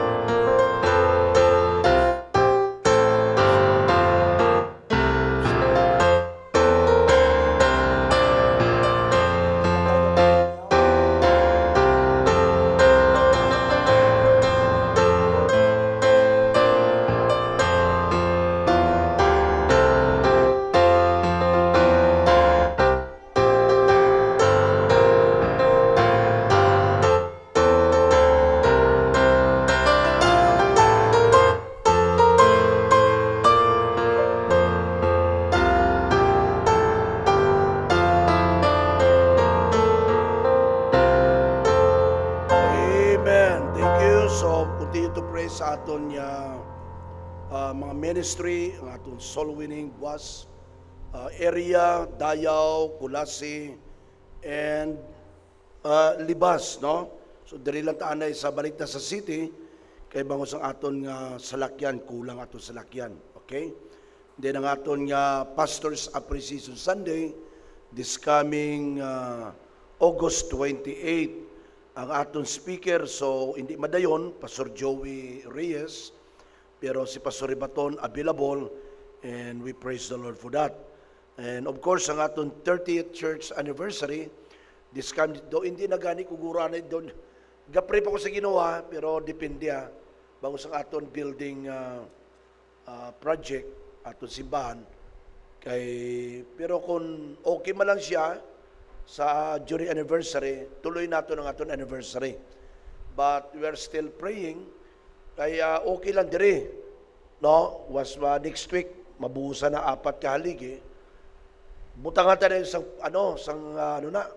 sa aton ya uh, mga ministry, ang aton soul winning was uh, area, Dayaw, Kulasi, and uh, Libas, no? So diri lang taanay sa balik na sa city kay bangos ang aton nga salakyan, kulang aton salakyan, okay? Then ang aton nga Pastors Appreciation Sunday this coming uh, August twenty-eighth, ang aton speaker, so hindi madayon, Pastor Joey Reyes, pero si Pastor Ribaton available, and we praise the Lord for that. And of course, ang aton thirtieth church anniversary, this coming, do hindi na gani kugura na doon, gapre pa ko sa ginawa, pero depende ha, bangos ang aton building uh, uh, project, aton simbahan, kay, pero kung okay man lang siya, sa during anniversary, tuloy nato ng aton anniversary. But we are still praying, kaya okay lang diri. No? Was uh, next week, mabuhusan na apat ka haligi. Butangan tayo sang, ano, sang, uh, ano na,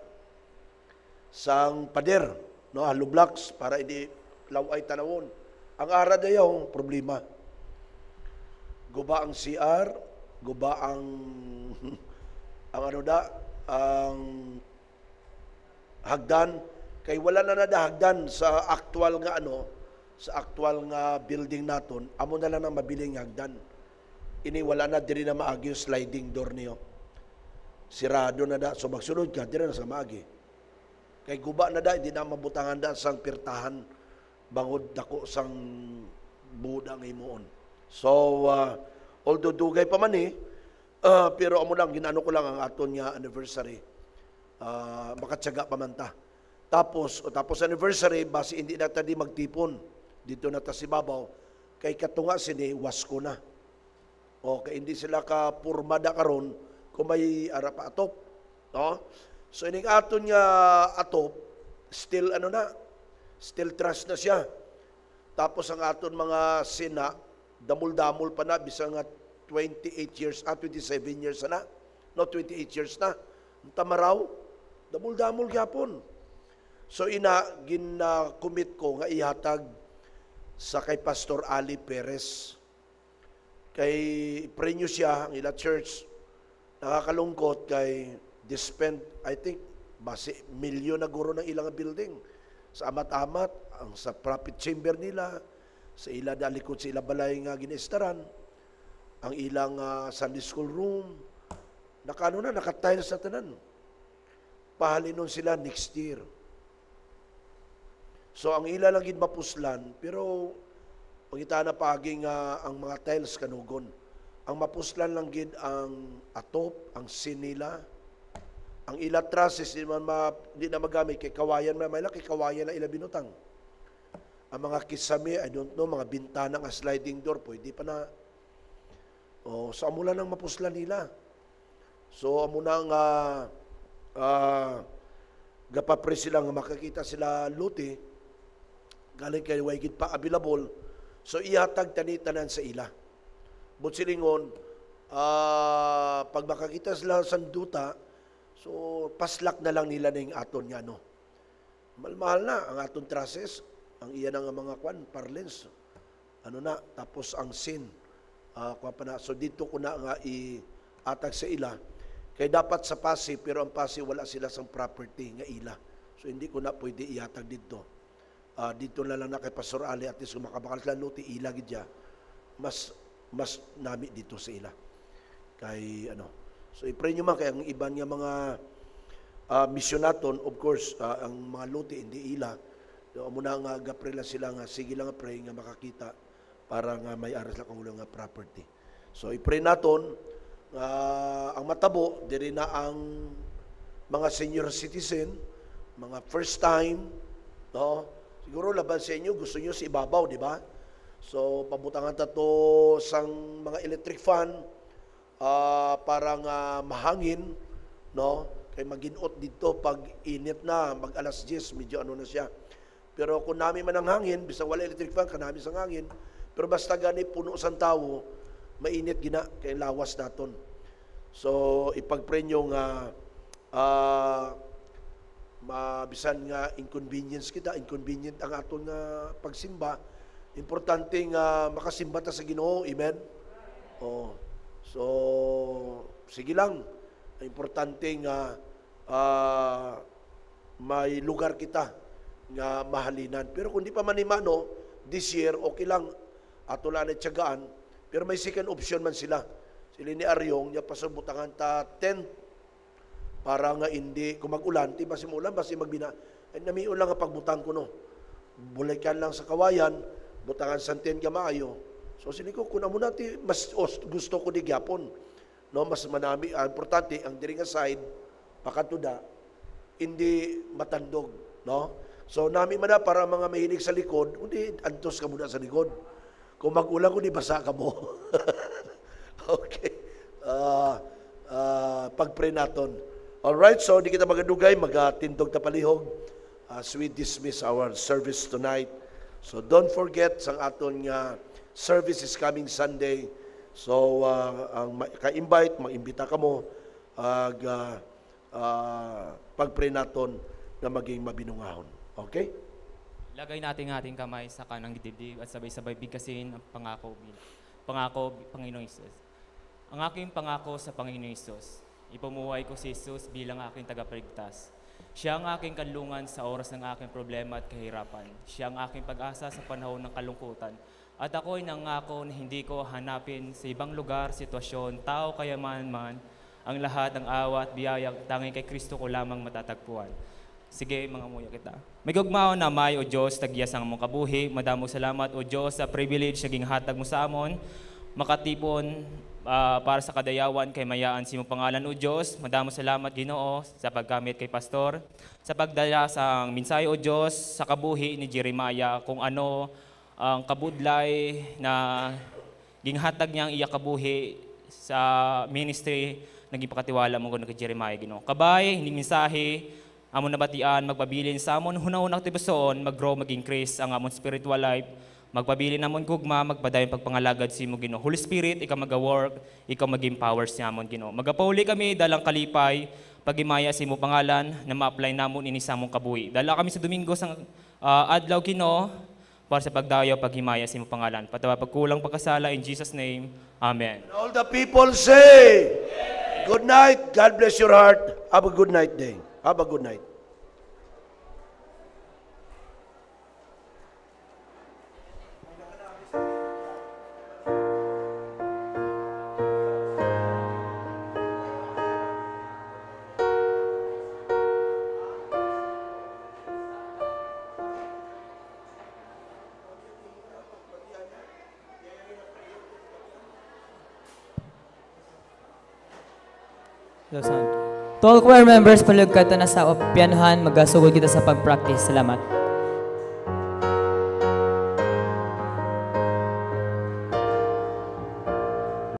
sang pader, no? Hollow blocks, para hindi laway tanawon. Ang ara dayaw, problema. Guba ang C R, guba ang, ang ano da, ang hagdan, kay wala na nadahagdan sa actual nga ano, sa actual nga building naton, amo na lang ang mabiling hagdan. Ini wala na diri na maagi yung sliding door niyo. Sirado na da, so magsunod ka diri na sa maagi. Kay guba na da, hindi na mabutangan da sang pirtahan bangod dako sang budang himuon. So uh, although dugay pa man eh, Uh, pero amo lang, ginano ko lang ang aton nga anniversary. Uh, makatsaga pa man ta. Tapos, o tapos anniversary, basi hindi na tadi magtipon. Dito na ta si Babaw. Kay katunga sini, wasko na. O, kay hindi sila ka purmada karon kung may arap atop. No? So, ining aton nga atop, still ano na, still trust na siya. Tapos ang aton mga sina, damul-damul pa na, bisang nga twenty-eight years, ah, twenty-seven years na, no, twenty-eight years na, tamaraw, damul-damul gyapon. So, ina, gina-commit ko nga ihatag sa kay Pastor Ali Perez. Kay prenyo siya, ang ila church, nakakalungkot kay dispend, I think, basi, milyon na guro ng ilang building. Sa amat-amat, ang sa profit chamber nila, sa ila dalikod sa ila balay nga ginestaran, ang ilang uh, Sunday school room, nakano na, nakatiles sa tanan. Pahalinon sila next year. So, ang ila lang ginmapuslan, pero Pangita na paging uh, ang mga tiles kanugon. Ang mapuslan lang gid ang atop, ang sinila, ang ila trusses, di, man ma, di na magamit kay kawayan, may may kay kawayan na ila binutang. Ang mga kisame, I don't know, mga bintana nga sliding door, pwede pa na. O, so amula nang mapuslan nila. So amuna nga uh, gapapre sila nga makakita sila luti, galing kay waygid pa available, so ihatag tani-tanan sa ila. But silingon, uh, pag makakita sila sa duta, so paslak na lang nila na yung aton nga, no? Malmahal na ang aton trusses, ang iya nga mga kwan, parlens, ano na, tapos ang sin, uh, kwan pa na. So dito ko na nga i-atag sa ila, kaya dapat sa pasi, pero ang pasi wala sila sang property nga ila. So hindi ko na pwede iatag dito. Uh, dito na lang na kay Pastor Ali at least kung makabakal sila luti, ila gidya, mas mas nami dito sa ila. Kay ano. So i-pray nyo man kay ang iban nga mga uh, misyonaton, of course, uh, ang mga luti hindi ila. So muna nga gapre lang sila nga sige lang nga pray nga makakita para nga may aras lang kung nga property. So i-pray naton uh, ang matabo diri na ang mga senior citizen, mga first time, no? Siguro laban sa inyo gusto niyo si ibabaw, di ba? So pabutangan ta to sang mga electric fan uh, para nga mahangin, no? Kay maginot dito pag init na, mag alas diyes, medyo ano na siya. Pero kung nami man ang hangin, bisang wala electric fan, kanami sang hangin, pero basta gani puno sang tawo, mainit gina, kay lawas naton. So, ipag-pray nyo nga, uh, mabisan nga inconvenience kita, inconvenient ang aton nga pagsimba, importante nga makasimba ta sa Ginoo, amen? Oh, so, sige lang, importante nga uh, may lugar kita, nga mahalinan. Pero kung di pa manimano, this year, okay lang. Ato lang na tiyagaan. Pero may second option man sila. Sila ni Aryong, niya pasabutangan ta tent para nga hindi, kung mag-ulan, di ba si mulan, basi magbina. Ay, namiun lang ang pagbutang ko, no. Bulikan lang sa kawayan, butangan sa tent ka maayo. So, sili ko, kung amo natin, mas oh, gusto ko di gyapon. No, mas manami, ah, importante, ang diri nga side, pakatuda, hindi matandog, no. So, nami man na para mga mahilig sa likod, hindi, antos ka muna sa likod. Kung mag-ulang ko, di basa ka mo. Okay. Uh, uh, pag-pray natin. Alright, so di kita magadugay, magatindog ta palihog as we dismiss our service tonight. So, don't forget, sang aton nga service is coming Sunday. So, uh, ang ka-invite, mag-imbita ka mo, ag, uh, uh, pag-pray natin na maging mabinungahon. Okay? Lagay natin ang ating kamay sa kanang dibdib at sabay-sabay bigkasin ang pangako, pangako, Panginoon Isus. Ang aking pangako sa Panginoon Isus, ipumuhay ko si Isus bilang aking tagapagligtas. Siya ang aking kanlungan sa oras ng aking problema at kahirapan. Siya ang aking pag-asa sa panahon ng kalungkutan. At ako'y nangako na hindi ko hanapin sa ibang lugar, sitwasyon, tao, kayaman man, ang lahat ng awa at biyaya tanging kay Kristo ko lamang matatagpuan. Sige, mga muya kita. May gugmao na may, O Diyos, tagyas ang mong kabuhi. Madamo salamat, O Diyos, sa privilege na ginhatag mo sa amon. Makatipon uh, para sa kadayawan kay mayaan si mong pangalan, O Diyos. Madamo salamat, Ginoo, sa paggamit kay Pastor. Sa pagdala sa mensahe, O Diyos, sa kabuhi ni Jeremiah, kung ano ang kabudlay na ginhatag niyang iya kabuhi sa ministry, naging pakatiwala mo kung kay Jeremiah, Ginoo. Kabay, hindi mensahe, amon nabatian, magpabilin sa amon, hunahunang tibuson, mag-grow, mag-increase ang amon spiritual life, magpabilin amon gugma, magpadayon pagpangalagad si mo, Ginoo. Holy Spirit, ikaw mag-work, ikaw mag-empower si amon, Ginoo. Magapauli kami, dalang kalipay, pagimaya si mo pangalan, na ma-apply namon ini sa among kabuhi. Dala kami sa Domingo sa uh, adlaw, Ginoo, para sa pagdayo, paghimaya si mo pangalan. Patawa pagkulang pagkasala, in Jesus' name, Amen. All the people say, good night, God bless your heart, have a good night day. Have a good night. Hello, sound. To all choir members, palug ka na sa pianohan, magasugod kita sa pag-practice. Salamat.